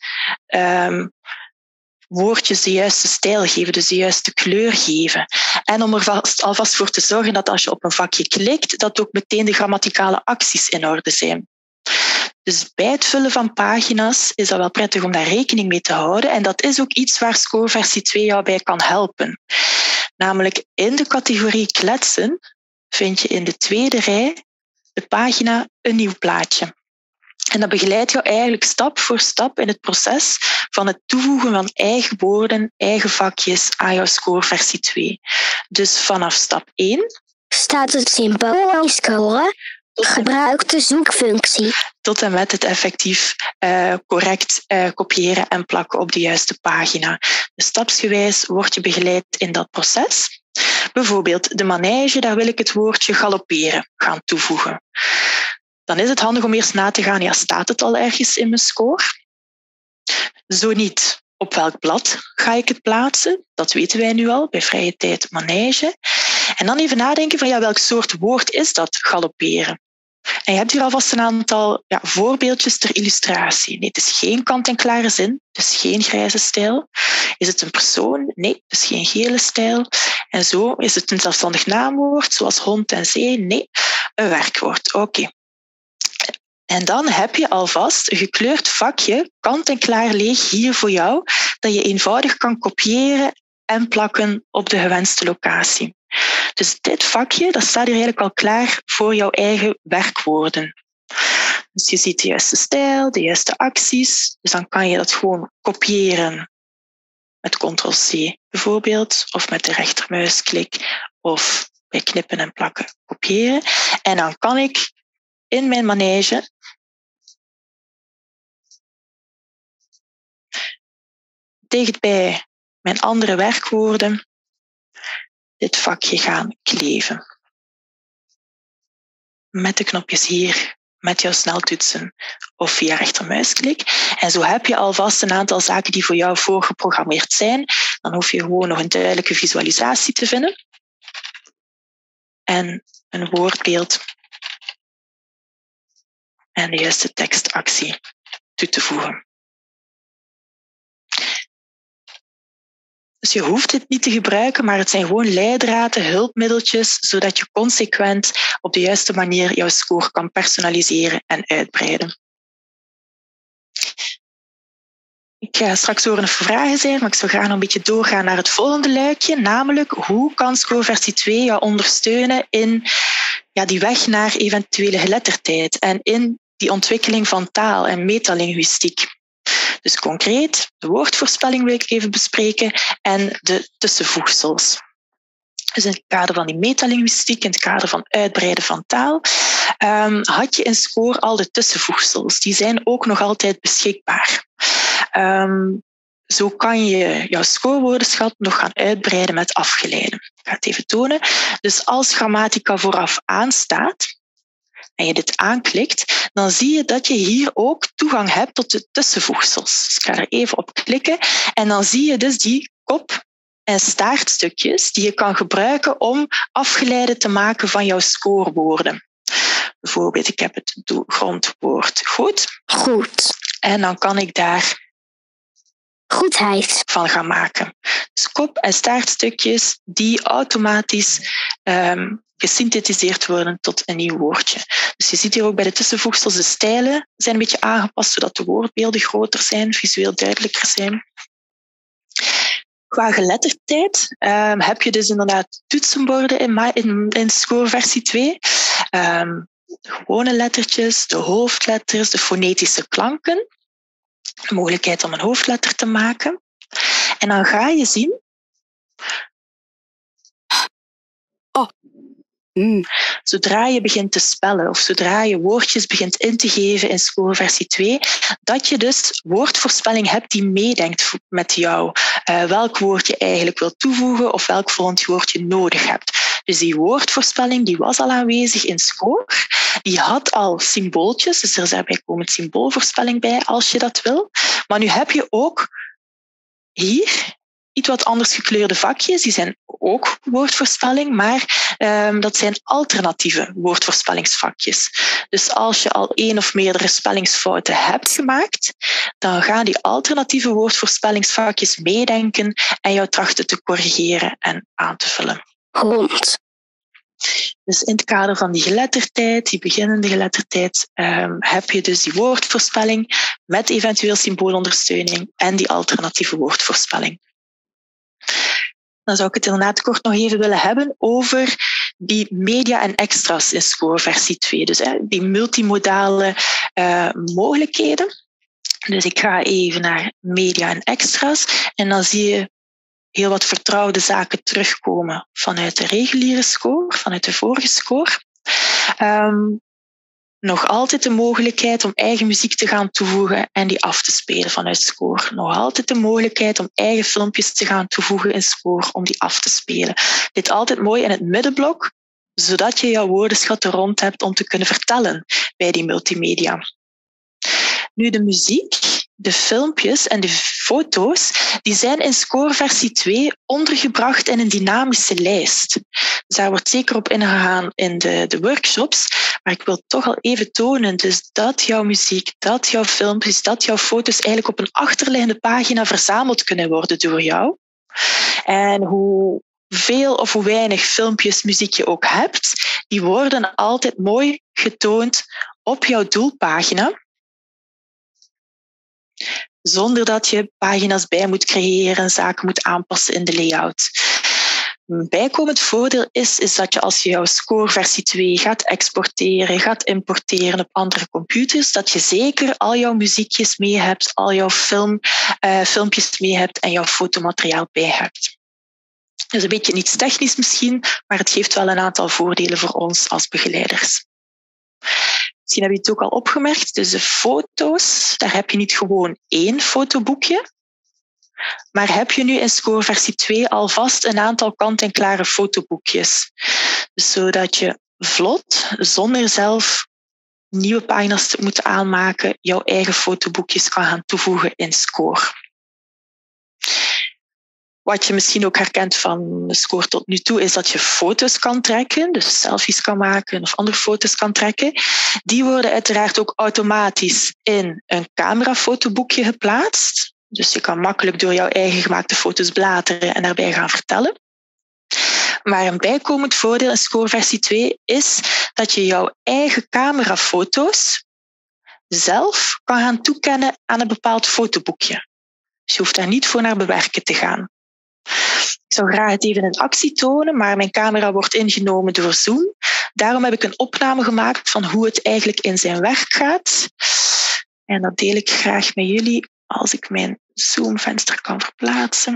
woordjes de juiste stijl geven, dus de juiste kleur geven. En om er alvast voor te zorgen dat als je op een vakje klikt, dat ook meteen de grammaticale acties in orde zijn. Dus bij het vullen van pagina's is dat wel prettig om daar rekening mee te houden. En dat is ook iets waar scoreversie 2 jou bij kan helpen. Namelijk in de categorie kletsen vind je in de tweede rij de pagina een nieuw plaatje. En dat begeleidt jou eigenlijk stap voor stap in het proces van het toevoegen van eigen woorden, eigen vakjes aan jouw scoreversie 2. Dus vanaf stap 1 staat het symbool scoren. Gebruik de zoekfunctie. Tot en met het effectief correct kopiëren en plakken op de juiste pagina. Dus stapsgewijs word je begeleid in dat proces. Bijvoorbeeld de manege, daar wil ik het woordje galopperen gaan toevoegen. Dan is het handig om eerst na te gaan, staat het al ergens in mijn score? Zo niet, op welk blad ga ik het plaatsen? Dat weten wij nu al, bij vrije tijd manege. En dan even nadenken van welk soort woord is dat, galopperen? En je hebt hier alvast een aantal voorbeeldjes ter illustratie. Nee, het is geen kant-en-klare zin, dus geen grijze stijl. Is het een persoon? Nee, dus geen gele stijl. En zo is het een zelfstandig naamwoord, zoals hond en zee? Nee, een werkwoord. Oké. En dan heb je alvast een gekleurd vakje, kant-en-klaar leeg hier voor jou, dat je eenvoudig kan kopiëren en plakken op de gewenste locatie. Dus dit vakje, dat staat hier eigenlijk al klaar voor jouw eigen werkwoorden. Dus je ziet de juiste stijl, de juiste acties. Dus dan kan je dat gewoon kopiëren met Ctrl-C bijvoorbeeld, of met de rechtermuisklik, of bij knippen en plakken kopiëren. En dan kan ik in mijn manege dicht bij mijn andere werkwoorden dit vakje gaan kleven. met de knopjes hier, met jouw sneltoetsen of via rechtermuisklik. En zo heb je alvast een aantal zaken die voor jou voorgeprogrammeerd zijn. Dan hoef je gewoon nog een duidelijke visualisatie te vinden. En een woordbeeld. En de juiste tekstactie toe te voegen. Dus je hoeft het niet te gebruiken, maar het zijn gewoon leidraden, hulpmiddeltjes, zodat je consequent op de juiste manier jouw score kan personaliseren en uitbreiden. Ik ga straks horen of er vragen zijn, maar ik zou graag nog een beetje doorgaan naar het volgende luikje, namelijk hoe kan Score versie 2 jou ondersteunen in die weg naar eventuele geletterdheid en in die ontwikkeling van taal en metalinguïstiek. Dus concreet, de woordvoorspelling wil ik even bespreken en de tussenvoegsels. Dus in het kader van die metalinguïstiek, in het kader van uitbreiden van taal, had je in Score al de tussenvoegsels. Die zijn ook nog altijd beschikbaar. Zo kan je jouw scorewoordenschat nog gaan uitbreiden met afgeleiden. Ik ga het even tonen. Dus als grammatica vooraf aanstaat en je dit aanklikt, dan zie je dat je hier ook toegang hebt tot de tussenvoegsels. Dus ik ga er even op klikken en dan zie je dus die kop- en staartstukjes die je kan gebruiken om afgeleiden te maken van jouw scorewoorden. Bijvoorbeeld, ik heb het grondwoord goed. Goed. En dan kan ik daar Goedheid. van gaan maken. Dus kop- en staartstukjes die automatisch gesynthetiseerd worden tot een nieuw woordje. Dus je ziet hier ook bij de tussenvoegsels, de stijlen zijn een beetje aangepast, zodat de woordbeelden groter zijn, visueel duidelijker zijn. Qua geletterdheid heb je dus inderdaad toetsenborden in Score versie 2. Gewone lettertjes, de hoofdletters, de fonetische klanken. De mogelijkheid om een hoofdletter te maken. En dan ga je zien... Zodra je begint te spellen of zodra je woordjes begint in te geven in Score versie 2, dat je dus woordvoorspelling hebt die meedenkt met jou. Welk woord je eigenlijk wilt toevoegen of welk volgend woord je nodig hebt. Dus die woordvoorspelling die was al aanwezig in Score. Die had al symbooltjes, dus er is daarbij komend symboolvoorspelling bij als je dat wil. Maar nu heb je ook hier iets wat anders gekleurde vakjes, die zijn ook woordvoorspelling, maar dat zijn alternatieve woordvoorspellingsvakjes. Dus als je al 1 of meerdere spellingsfouten hebt gemaakt, dan gaan die alternatieve woordvoorspellingsvakjes meedenken en jou trachten te corrigeren en aan te vullen. Hond. Dus in het kader van die geletterdheid, die beginnende geletterdheid, heb je dus die woordvoorspelling met eventueel symboolondersteuning en die alternatieve woordvoorspelling. Dan zou ik het inderdaad kort nog even willen hebben over die media en extra's in Score versie 2. Dus die multimodale mogelijkheden. Dus ik ga even naar media en extra's en dan zie je heel wat vertrouwde zaken terugkomen vanuit de reguliere Score, vanuit de vorige Score. Nog altijd de mogelijkheid om eigen muziek te gaan toevoegen en die af te spelen vanuit Score. Nog altijd de mogelijkheid om eigen filmpjes te gaan toevoegen in Score om die af te spelen. Dit altijd mooi in het middenblok, zodat je jouw woordenschat er rond hebt om te kunnen vertellen bij die multimedia. Nu de muziek, de filmpjes en de foto's, die zijn in Score versie 2 ondergebracht in een dynamische lijst. Dus daar wordt zeker op ingegaan in de workshops, maar ik wil toch al even tonen dus dat jouw muziek, dat jouw filmpjes, dat jouw foto's eigenlijk op een achterliggende pagina verzameld kunnen worden door jou. En hoe veel of hoe weinig filmpjes, muziek je ook hebt, die worden altijd mooi getoond op jouw doelpagina. Zonder dat je pagina's bij moet creëren en zaken moet aanpassen in de layout. Een bijkomend voordeel is dat je als je jouw Score versie 2 gaat exporteren, gaat importeren op andere computers, dat je zeker al jouw muziekjes mee hebt, al jouw filmpjes mee hebt en jouw fotomateriaal bij hebt. Dat is een beetje iets technisch misschien, maar het geeft wel een aantal voordelen voor ons als begeleiders. Misschien heb je het ook al opgemerkt, dus de foto's, daar heb je niet gewoon 1 fotoboekje, maar heb je nu in Score versie 2 alvast een aantal kant-en-klare fotoboekjes. Dus zodat je vlot, zonder zelf nieuwe pagina's te moeten aanmaken, jouw eigen fotoboekjes kan gaan toevoegen in Score. Wat je misschien ook herkent van de Score tot nu toe, is dat je foto's kan trekken, dus selfies kan maken of andere foto's kan trekken. Die worden uiteraard ook automatisch in een camerafotoboekje geplaatst. Dus je kan makkelijk door jouw eigen gemaakte foto's bladeren en daarbij gaan vertellen. Maar een bijkomend voordeel in Score versie 2 is dat je jouw eigen camerafoto's zelf kan gaan toekennen aan een bepaald fotoboekje. Dus je hoeft daar niet voor naar bewerken te gaan. Ik zou graag het even in actie tonen, maar mijn camera wordt ingenomen door Zoom. Daarom heb ik een opname gemaakt van hoe het eigenlijk in zijn werk gaat. En dat deel ik graag met jullie als ik mijn Zoom-venster kan verplaatsen.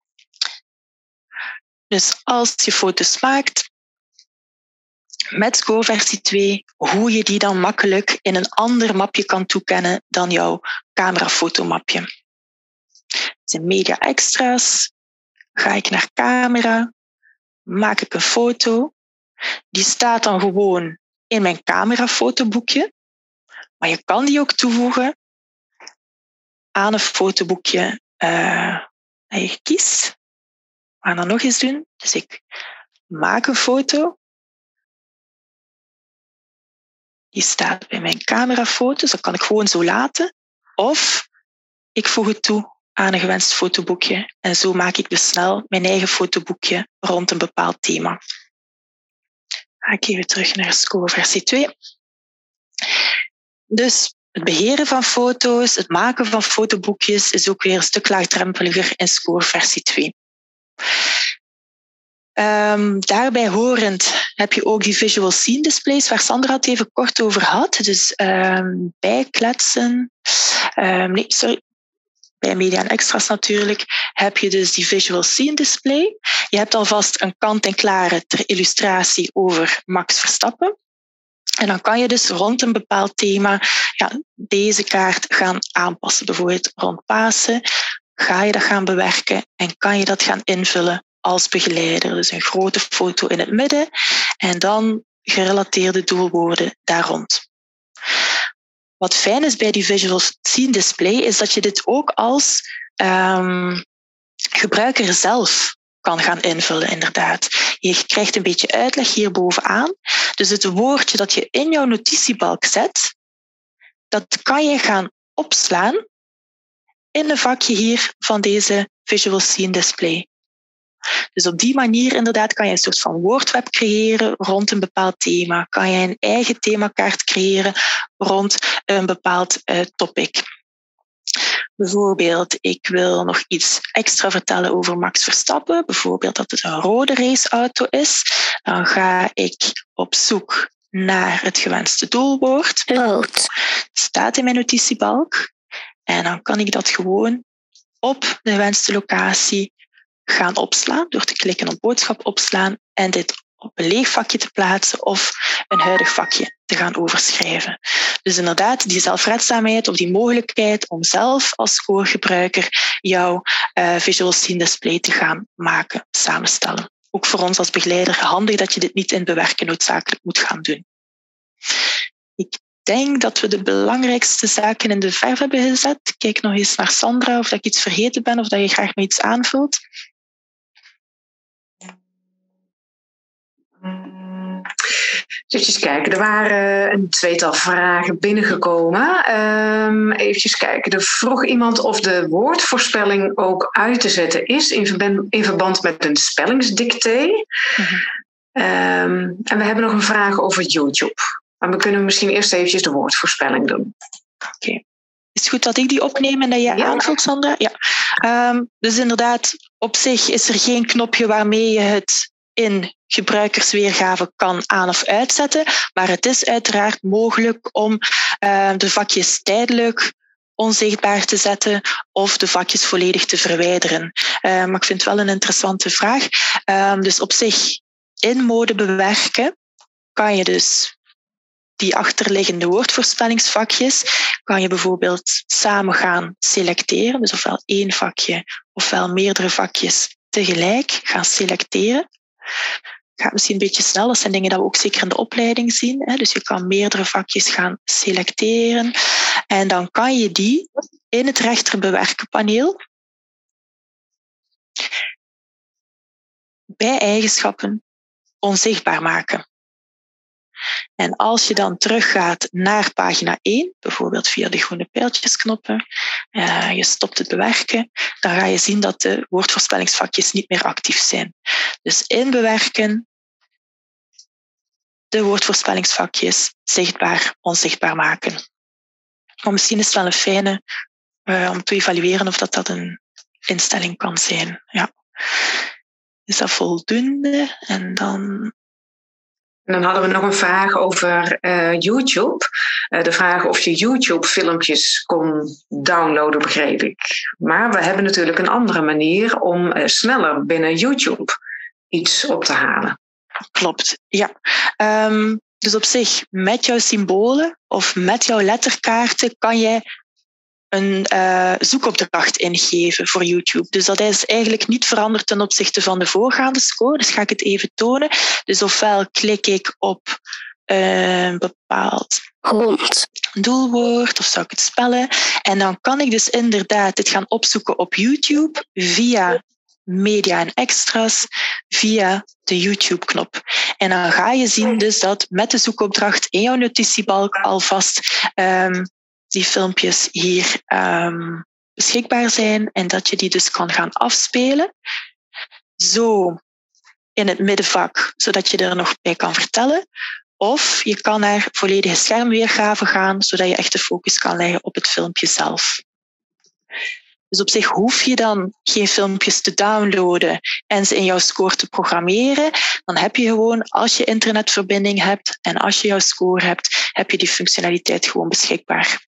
Dus als je foto's maakt met Score versie 2, hoe je die dan makkelijk in een ander mapje kan toekennen dan jouw camerafotomapje. Dus in Media Extras ga ik naar camera, maak ik een foto. Die staat dan gewoon in mijn camerafotoboekje, maar je kan die ook toevoegen aan een fotoboekje dat je kiest. We gaan dat nog eens doen. Dus ik maak een foto. Die staat bij mijn camerafoto's. Dat kan ik gewoon zo laten. Of ik voeg het toe aan een gewenst fotoboekje. En zo maak ik dus snel mijn eigen fotoboekje rond een bepaald thema. Ga ik even terug naar Score versie 2. Dus het beheren van foto's, het maken van fotoboekjes is ook weer een stuk laagdrempeliger in Score versie 2. Daarbij horend heb je ook die visual scene displays waar Sandra het even kort over had. Dus bijkletsen. Bij Media en Extras natuurlijk heb je dus die visual scene display. Je hebt alvast een kant-en-klare ter illustratie over Max Verstappen. En dan kan je dus rond een bepaald thema deze kaart gaan aanpassen. Bijvoorbeeld rond Pasen ga je dat gaan bewerken en kan je dat gaan invullen als begeleider. Dus een grote foto in het midden en dan gerelateerde doelwoorden daar rond. Wat fijn is bij die visual scene display is dat je dit ook als gebruiker zelf kan gaan invullen, inderdaad. Je krijgt een beetje uitleg hier bovenaan. Dus het woordje dat je in jouw notitiebalk zet, dat kan je gaan opslaan in een vakje hier van deze visual scene display. Dus op die manier inderdaad kan je een soort van woordweb creëren rond een bepaald thema. Kan je een eigen themakaart creëren rond een bepaald topic. Bijvoorbeeld, ik wil nog iets extra vertellen over Max Verstappen. Bijvoorbeeld dat het een rode raceauto is. Dan ga ik op zoek naar het gewenste doelwoord. Rood. Het staat in mijn notitiebalk. En dan kan ik dat gewoon op de gewenste locatie gaan opslaan door te klikken op boodschap opslaan en dit op een leeg vakje te plaatsen of een huidig vakje te gaan overschrijven. Dus inderdaad, die zelfredzaamheid of die mogelijkheid om zelf als scoregebruiker jouw visual scene display te gaan maken, samenstellen. Ook voor ons als begeleider handig dat je dit niet in bewerken noodzakelijk moet gaan doen. Ik denk dat we de belangrijkste zaken in de verf hebben gezet. Kijk nog eens naar Sandra of dat ik iets vergeten ben of dat je graag nog iets aanvult. Even kijken, er waren een tweetal vragen binnengekomen. Even kijken, er vroeg iemand of de woordvoorspelling ook uit te zetten is in verband met een spellingsdictée. En we hebben nog een vraag over YouTube. Maar we kunnen misschien eerst eventjes de woordvoorspelling doen. Oké. Is het goed dat ik die opneem en dat je aanvult, Sandra? Ja. Dus inderdaad, op zich is er geen knopje waarmee je het in gebruikersweergave kan aan- of uitzetten. Maar het is uiteraard mogelijk om de vakjes tijdelijk onzichtbaar te zetten of de vakjes volledig te verwijderen. Maar ik vind het wel een interessante vraag. Dus op zich in mode bewerken kan je dus die achterliggende woordvoorspellingsvakjes kan je bijvoorbeeld samen gaan selecteren. Dus ofwel één vakje ofwel meerdere vakjes tegelijk gaan selecteren. gaat misschien een beetje snel. Dat zijn dingen dat we ook zeker in de opleiding zien. Hè. Dus je kan meerdere vakjes gaan selecteren. En dan kan je die in het rechter bewerken paneel bij eigenschappen onzichtbaar maken. En als je dan teruggaat naar pagina 1, bijvoorbeeld via de groene pijltjesknoppen, je stopt het bewerken, dan ga je zien dat de woordvoorspellingsvakjes niet meer actief zijn. Dus in bewerken, de woordvoorspellingsvakjes zichtbaar, onzichtbaar maken. Maar misschien is het wel een fijne om te evalueren of dat een instelling kan zijn. Ja. Is dat voldoende? En dan hadden we nog een vraag over YouTube. De vraag of je YouTube-filmpjes kon downloaden, begreep ik. Maar we hebben natuurlijk een andere manier om sneller binnen YouTube iets op te halen. Klopt, ja. Dus op zich, met jouw symbolen of met jouw letterkaarten kan je een zoekopdracht ingeven voor YouTube. Dus dat is eigenlijk niet veranderd ten opzichte van de voorgaande score. Dus ga ik het even tonen. Dus ofwel klik ik op een bepaald doelwoord, of zou ik het spellen. En dan kan ik dus inderdaad dit gaan opzoeken op YouTube via media en extra's, via de YouTube-knop. En dan ga je zien dus dat met de zoekopdracht in jouw notitiebalk alvast die filmpjes hier beschikbaar zijn en dat je die dus kan gaan afspelen. Zo in het middenvak, zodat je er nog bij kan vertellen. Of je kan naar volledige schermweergave gaan, zodat je echt de focus kan leggen op het filmpje zelf. Dus op zich hoef je dan geen filmpjes te downloaden en ze in jouw score te programmeren. Dan heb je gewoon, als je internetverbinding hebt en als je jouw score hebt, heb je die functionaliteit gewoon beschikbaar.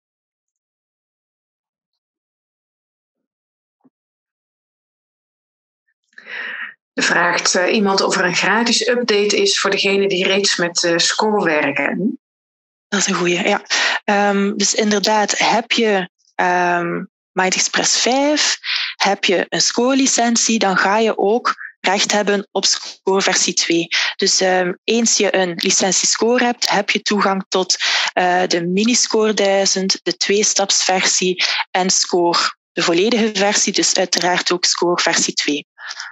Er vraagt iemand of er een gratis update is voor degenen die reeds met score werken. Dat is een goeie, ja. Dus inderdaad, heb je MindExpress 5, heb je een score-licentie, dan ga je ook recht hebben op score versie 2. Dus eens je een licentie-score hebt, heb je toegang tot de mini-score 1000, de 2-stapsversie en score, de volledige versie, dus uiteraard ook score versie 2.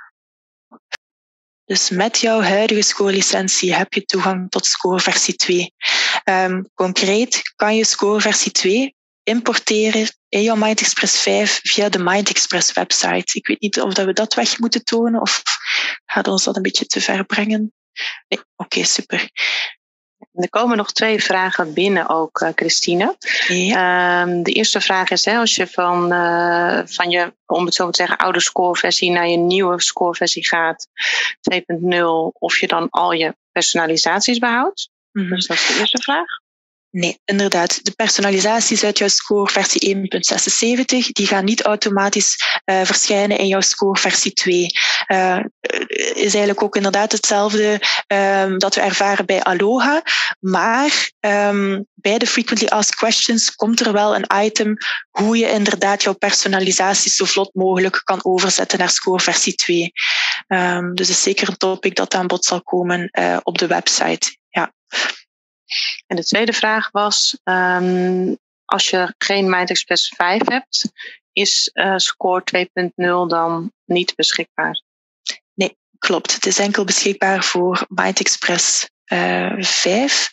Dus met jouw huidige score-licentie heb je toegang tot score versie 2. Concreet kan je score versie 2 importeren in jouw MindExpress 5 via de MindExpress website. Ik weet niet of we dat weg moeten tonen of gaat ons dat een beetje te ver brengen? Nee, oké, super. Er komen nog 2 vragen binnen ook, Christine. Ja. De eerste vraag is, als je van je, om het zo te zeggen, oude scoreversie naar je nieuwe scoreversie gaat, 2.0, of je dan al je personalisaties behoudt. Mm-hmm. Dus dat is de eerste vraag. Nee, inderdaad. De personalisaties uit jouw score versie 1.76, die gaan niet automatisch verschijnen in jouw score versie 2. Is eigenlijk ook inderdaad hetzelfde dat we ervaren bij Aloha. Maar bij de Frequently Asked Questions komt er wel een item hoe je inderdaad jouw personalisaties zo vlot mogelijk kan overzetten naar score versie 2. Dus het is zeker een topic dat aan bod zal komen op de website. Ja. En de tweede vraag was, als je geen MindExpress 5 hebt, is score 2.0 dan niet beschikbaar? Nee, klopt. Het is enkel beschikbaar voor MindExpress 5.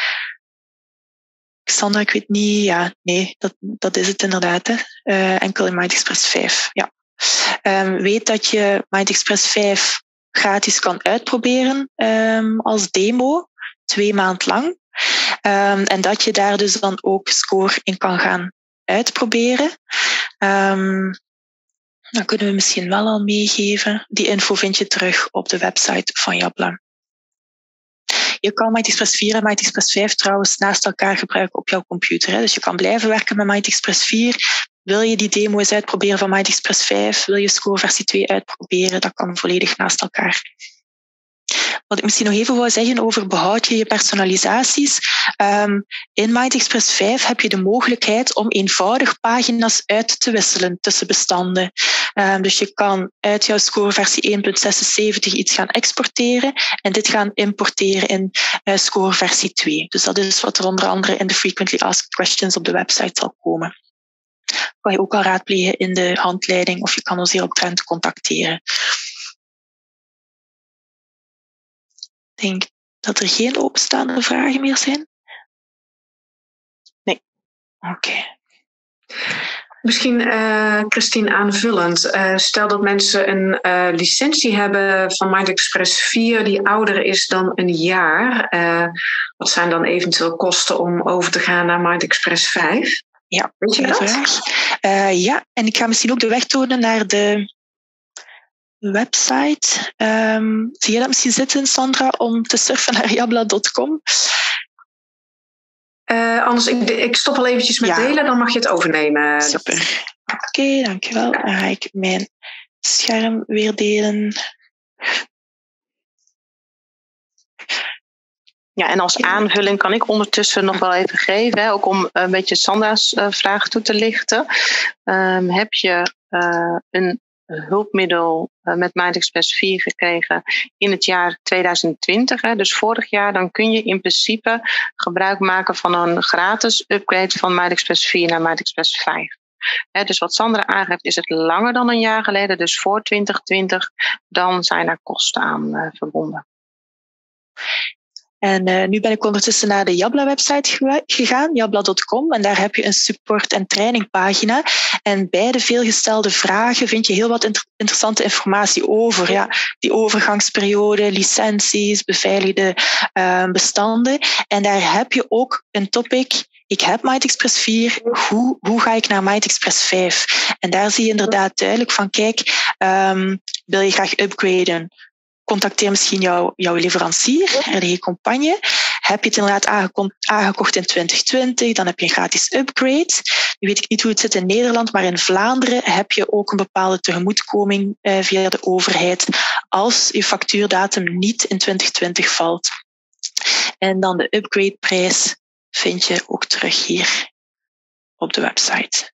Xandra, ik weet niet. Ja, nee, dat is het inderdaad. Hè. Enkel in MindExpress 5, ja. Weet dat je MindExpress 5 gratis kan uitproberen als demo, 2 maanden lang. En dat je daar dus dan ook score in kan gaan uitproberen. Dan kunnen we misschien wel al meegeven. Die info vind je terug op de website van Jabla. Je kan MindExpress 4 en MindExpress 5 trouwens naast elkaar gebruiken op jouw computer. Hè. Dus je kan blijven werken met MindExpress 4. Wil je die demo eens uitproberen van MindExpress 5? Wil je score versie 2 uitproberen? Dat kan volledig naast elkaar. Wat ik misschien nog even wou zeggen over behoud je personalisaties. In MindExpress 5 heb je de mogelijkheid om eenvoudig pagina's uit te wisselen tussen bestanden. Dus je kan uit jouw scoreversie 1.76 iets gaan exporteren en dit gaan importeren in scoreversie 2. Dus dat is wat er onder andere in de Frequently Asked Questions op de website zal komen. Dat kan je ook al raadplegen in de handleiding of je kan ons hieromtrent contacteren. Ik denk dat er geen openstaande vragen meer zijn. Nee. Oké. Misschien, Christine, aanvullend. Stel dat mensen een licentie hebben van MindExpress 4 die ouder is dan een jaar. Wat zijn dan eventueel kosten om over te gaan naar MindExpress 5? Ja, weet je dat? vraag. Ja, en ik ga misschien ook de weg tonen naar de website. Zie je dat misschien zitten, Sandra, om te surfen naar jabla.com? Anders, ik stop al eventjes met delen, dan mag je het overnemen. Super. Oké, dankjewel. Dan ga ik mijn scherm weer delen. Ja, en als aanvulling kan ik ondertussen nog wel even geven, hè, ook om een beetje Sandra's vraag toe te lichten. Heb je een hulpmiddel met MindExpress 4 gekregen in het jaar 2020, hè, dus vorig jaar, dan kun je in principe gebruik maken van een gratis upgrade van MindExpress 4 naar MindExpress 5. Dus wat Sandra aangeeft, is het langer dan een jaar geleden, dus voor 2020, dan zijn er kosten aan verbonden. En nu ben ik ondertussen naar de Jabla-website gegaan, jabla.com, en daar heb je een support- en trainingpagina. En bij de veelgestelde vragen vind je heel wat interessante informatie over die overgangsperiode, licenties, beveiligde bestanden. En daar heb je ook een topic. Ik heb MindExpress 4, hoe ga ik naar MindExpress 5? En daar zie je inderdaad duidelijk van, kijk, wil je graag upgraden? Contacteer misschien jouw leverancier, RDG Compagne. Heb je het inderdaad aangekocht in 2020, dan heb je een gratis upgrade. Nu weet ik niet hoe het zit in Nederland, maar in Vlaanderen heb je ook een bepaalde tegemoetkoming via de overheid als je factuurdatum niet in 2020 valt. En dan de upgradeprijs vind je ook terug hier op de website.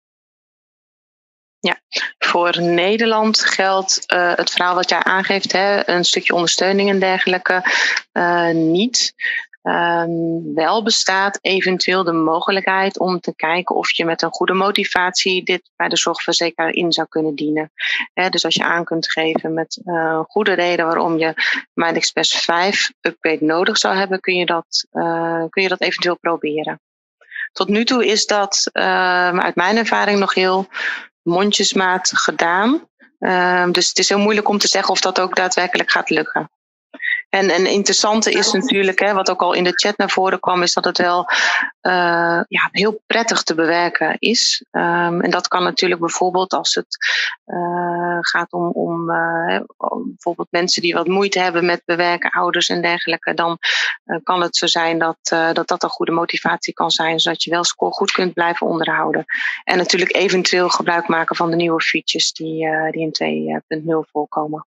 Ja, voor Nederland geldt het verhaal wat jij aangeeft, hè, een stukje ondersteuning en dergelijke, niet. Wel bestaat eventueel de mogelijkheid om te kijken of je met een goede motivatie dit bij de zorgverzekeraar in zou kunnen dienen. Dus als je aan kunt geven met een goede reden waarom je MindExpress 5 upgrade nodig zou hebben, kun je dat eventueel proberen. Tot nu toe is dat uit mijn ervaring nog heel mondjesmaat gedaan. Dus het is heel moeilijk om te zeggen of dat ook daadwerkelijk gaat lukken. En een interessante is natuurlijk, wat ook al in de chat naar voren kwam, is dat het wel heel prettig te bewerken is. En dat kan natuurlijk bijvoorbeeld als het gaat om bijvoorbeeld mensen die wat moeite hebben met bewerken, ouders en dergelijke. Dan kan het zo zijn dat een goede motivatie kan zijn, zodat je wel score goed kunt blijven onderhouden. En natuurlijk eventueel gebruik maken van de nieuwe features die in 2.0 voorkomen.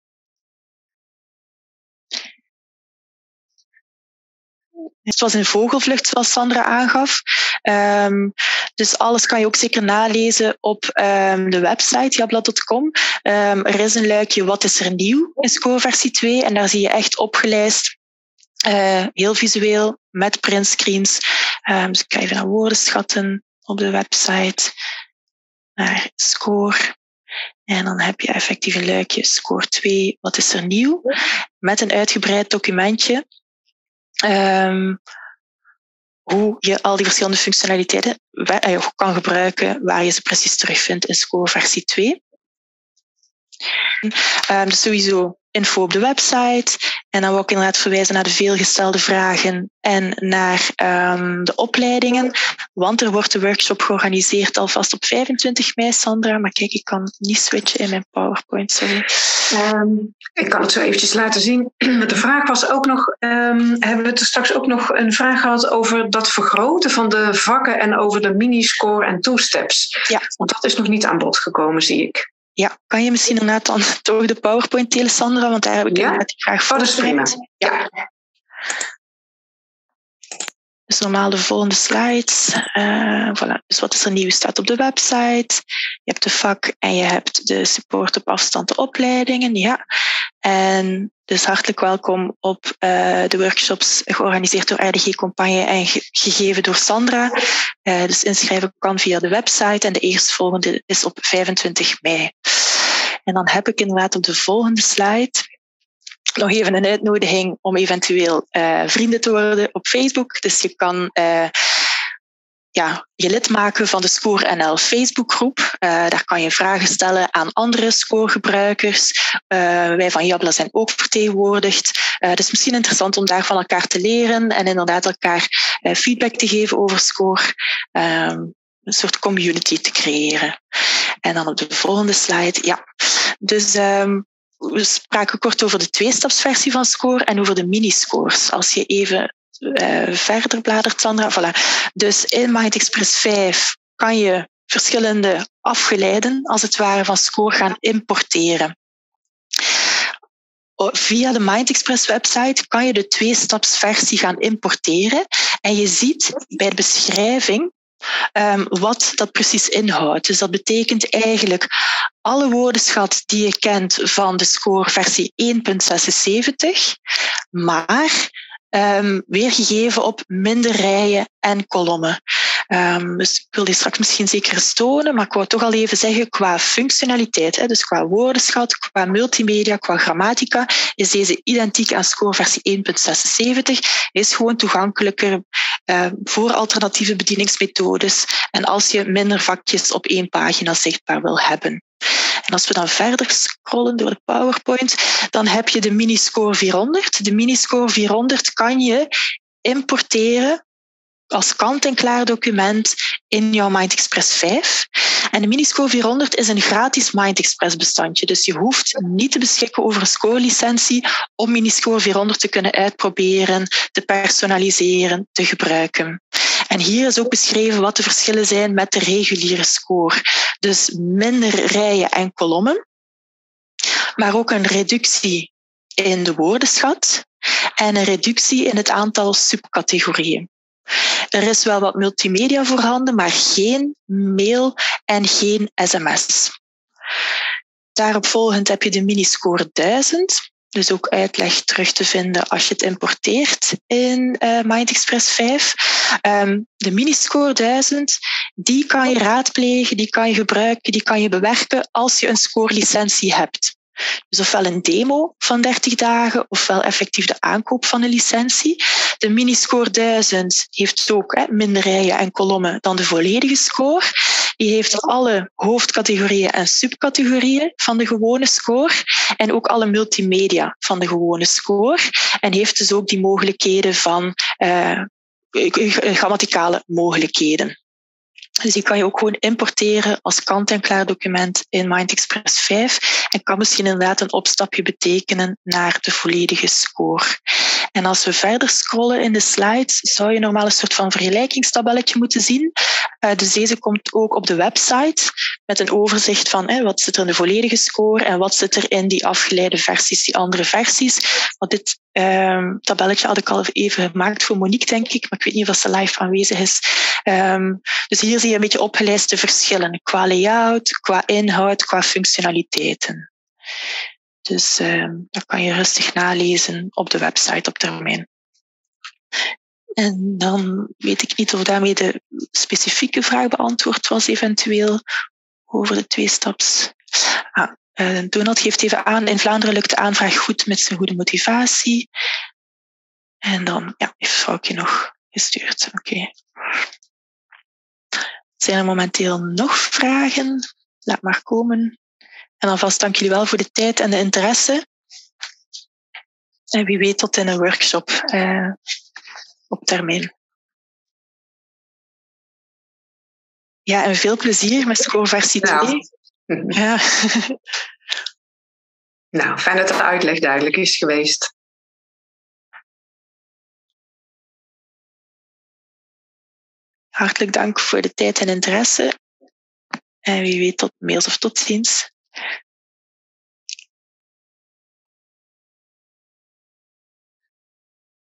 Het was in vogelvlucht, zoals Sandra aangaf. Dus alles kan je ook zeker nalezen op de website jabla.com. Er is een luikje wat is er nieuw in scoreversie 2 en daar zie je echt opgelijst, heel visueel, met printscreens. Dus ik ga even naar woordenschatten op de website, naar score. En dan heb je effectief een luikje score 2, wat is er nieuw, met een uitgebreid documentje. Hoe je al die verschillende functionaliteiten kan gebruiken, waar je ze precies terugvindt in scoreversie 2. Dus sowieso info op de website. En dan wil ik inderdaad verwijzen naar de veelgestelde vragen en naar de opleidingen. Want er wordt de workshop georganiseerd alvast op 25 mei, Sandra. Maar kijk, ik kan niet switchen in mijn PowerPoint, sorry. Ik kan het zo eventjes laten zien. De vraag was ook nog, hebben we er straks ook nog een vraag gehad over dat vergroten van de vakken en over de miniscore en two-steps. Ja. Want dat is nog niet aan bod gekomen, zie ik. Ja, kan je misschien inderdaad dan toch de PowerPoint delen, Sandra? Want daar heb ik inderdaad die vraag voor. Dat is prima. Ja. Dus normaal de volgende slides. Voilà. Dus wat is er nieuw staat op de website. Je hebt de vak en je hebt de support op afstand, de opleidingen. Ja. En dus hartelijk welkom op de workshops georganiseerd door RDG Compagne en gegeven door Sandra. Dus inschrijven kan via de website en de eerstvolgende is op 25 mei. En dan heb ik inderdaad op de volgende slide nog even een uitnodiging om eventueel vrienden te worden op Facebook. Dus je kan je lid maken van de Score NL Facebookgroep. Daar kan je vragen stellen aan andere scoregebruikers. Wij van Jabla zijn ook vertegenwoordigd. Dus misschien interessant om daar van elkaar te leren en inderdaad elkaar feedback te geven over score. Een soort community te creëren. En dan op de volgende slide. Ja. Dus we spraken kort over de 2-stapsversie van Score en over de mini-scores. Als je even verder bladert, Sandra. Voilà. Dus in MindExpress 5 kan je verschillende afgeleiden, als het ware, van Score gaan importeren. Via de MindExpress website kan je de 2-stapsversie gaan importeren. En je ziet bij de beschrijving wat dat precies inhoudt. Dus dat betekent eigenlijk alle woordenschat die je kent van de Score versie 1.76, maar weergegeven op minder rijen en kolommen. Dus ik wil die straks misschien zeker eens tonen, maar ik wou toch al even zeggen, qua functionaliteit, dus qua woordenschat, qua multimedia, qua grammatica, is deze identiek aan Score versie 1.76, is gewoon toegankelijker voor alternatieve bedieningsmethodes en als je minder vakjes op 1 pagina zichtbaar wil hebben. En als we dan verder scrollen door de PowerPoint, dan heb je de Miniscore 400. De Miniscore 400 kan je importeren als kant-en-klaar document in jouw MindExpress 5. En de Miniscore 400 is een gratis MindExpress bestandje. Dus je hoeft niet te beschikken over een score-licentie om Miniscore 400 te kunnen uitproberen, te personaliseren, te gebruiken. En hier is ook beschreven wat de verschillen zijn met de reguliere score. Dus minder rijen en kolommen, maar ook een reductie in de woordenschat en een reductie in het aantal subcategorieën. Er is wel wat multimedia voorhanden, maar geen mail en geen sms. Daaropvolgend heb je de Miniscore 1000. Dus ook uitleg terug te vinden als je het importeert in MindExpress 5. De Miniscore 1000, die kan je raadplegen, die kan je gebruiken, die kan je bewerken als je een score-licentie hebt. Dus ofwel een demo van 30 dagen, ofwel effectief de aankoop van een licentie. De Miniscore 1000 heeft ook minder rijen en kolommen dan de volledige score. Die heeft alle hoofdcategorieën en subcategorieën van de gewone score en ook alle multimedia van de gewone score. En heeft dus ook die mogelijkheden van grammaticale mogelijkheden. Dus die kan je ook gewoon importeren als kant-en-klaar document in MindExpress 5 en kan misschien inderdaad een opstapje betekenen naar de volledige score. En als we verder scrollen in de slides, zou je normaal een soort van vergelijkingstabelletje moeten zien. Dus deze komt ook op de website met een overzicht van wat zit er in de volledige score en wat zit er in die afgeleide versies, die andere versies. Want dit tabelletje had ik al even gemaakt voor Monique, denk ik, maar ik weet niet of ze live aanwezig is. Dus hier zie je een beetje opgelijste verschillen qua layout, qua inhoud, qua functionaliteiten. Dus dat kan je rustig nalezen op de website op termijn. En dan weet ik niet of daarmee de specifieke vraag beantwoord was, eventueel over de 2-staps. Donald geeft even aan, in Vlaanderen lukt de aanvraag goed met zijn goede motivatie. En dan heeft Vrouwtje nog gestuurd. Oké. Zijn er momenteel nog vragen? Laat maar komen. En alvast dank jullie wel voor de tijd en de interesse. En wie weet tot in een workshop op termijn. Ja, en veel plezier met Score versie 2. Ja. Nou, fijn dat de uitleg duidelijk is geweest. Hartelijk dank voor de tijd en interesse. En wie weet tot mails of tot ziens.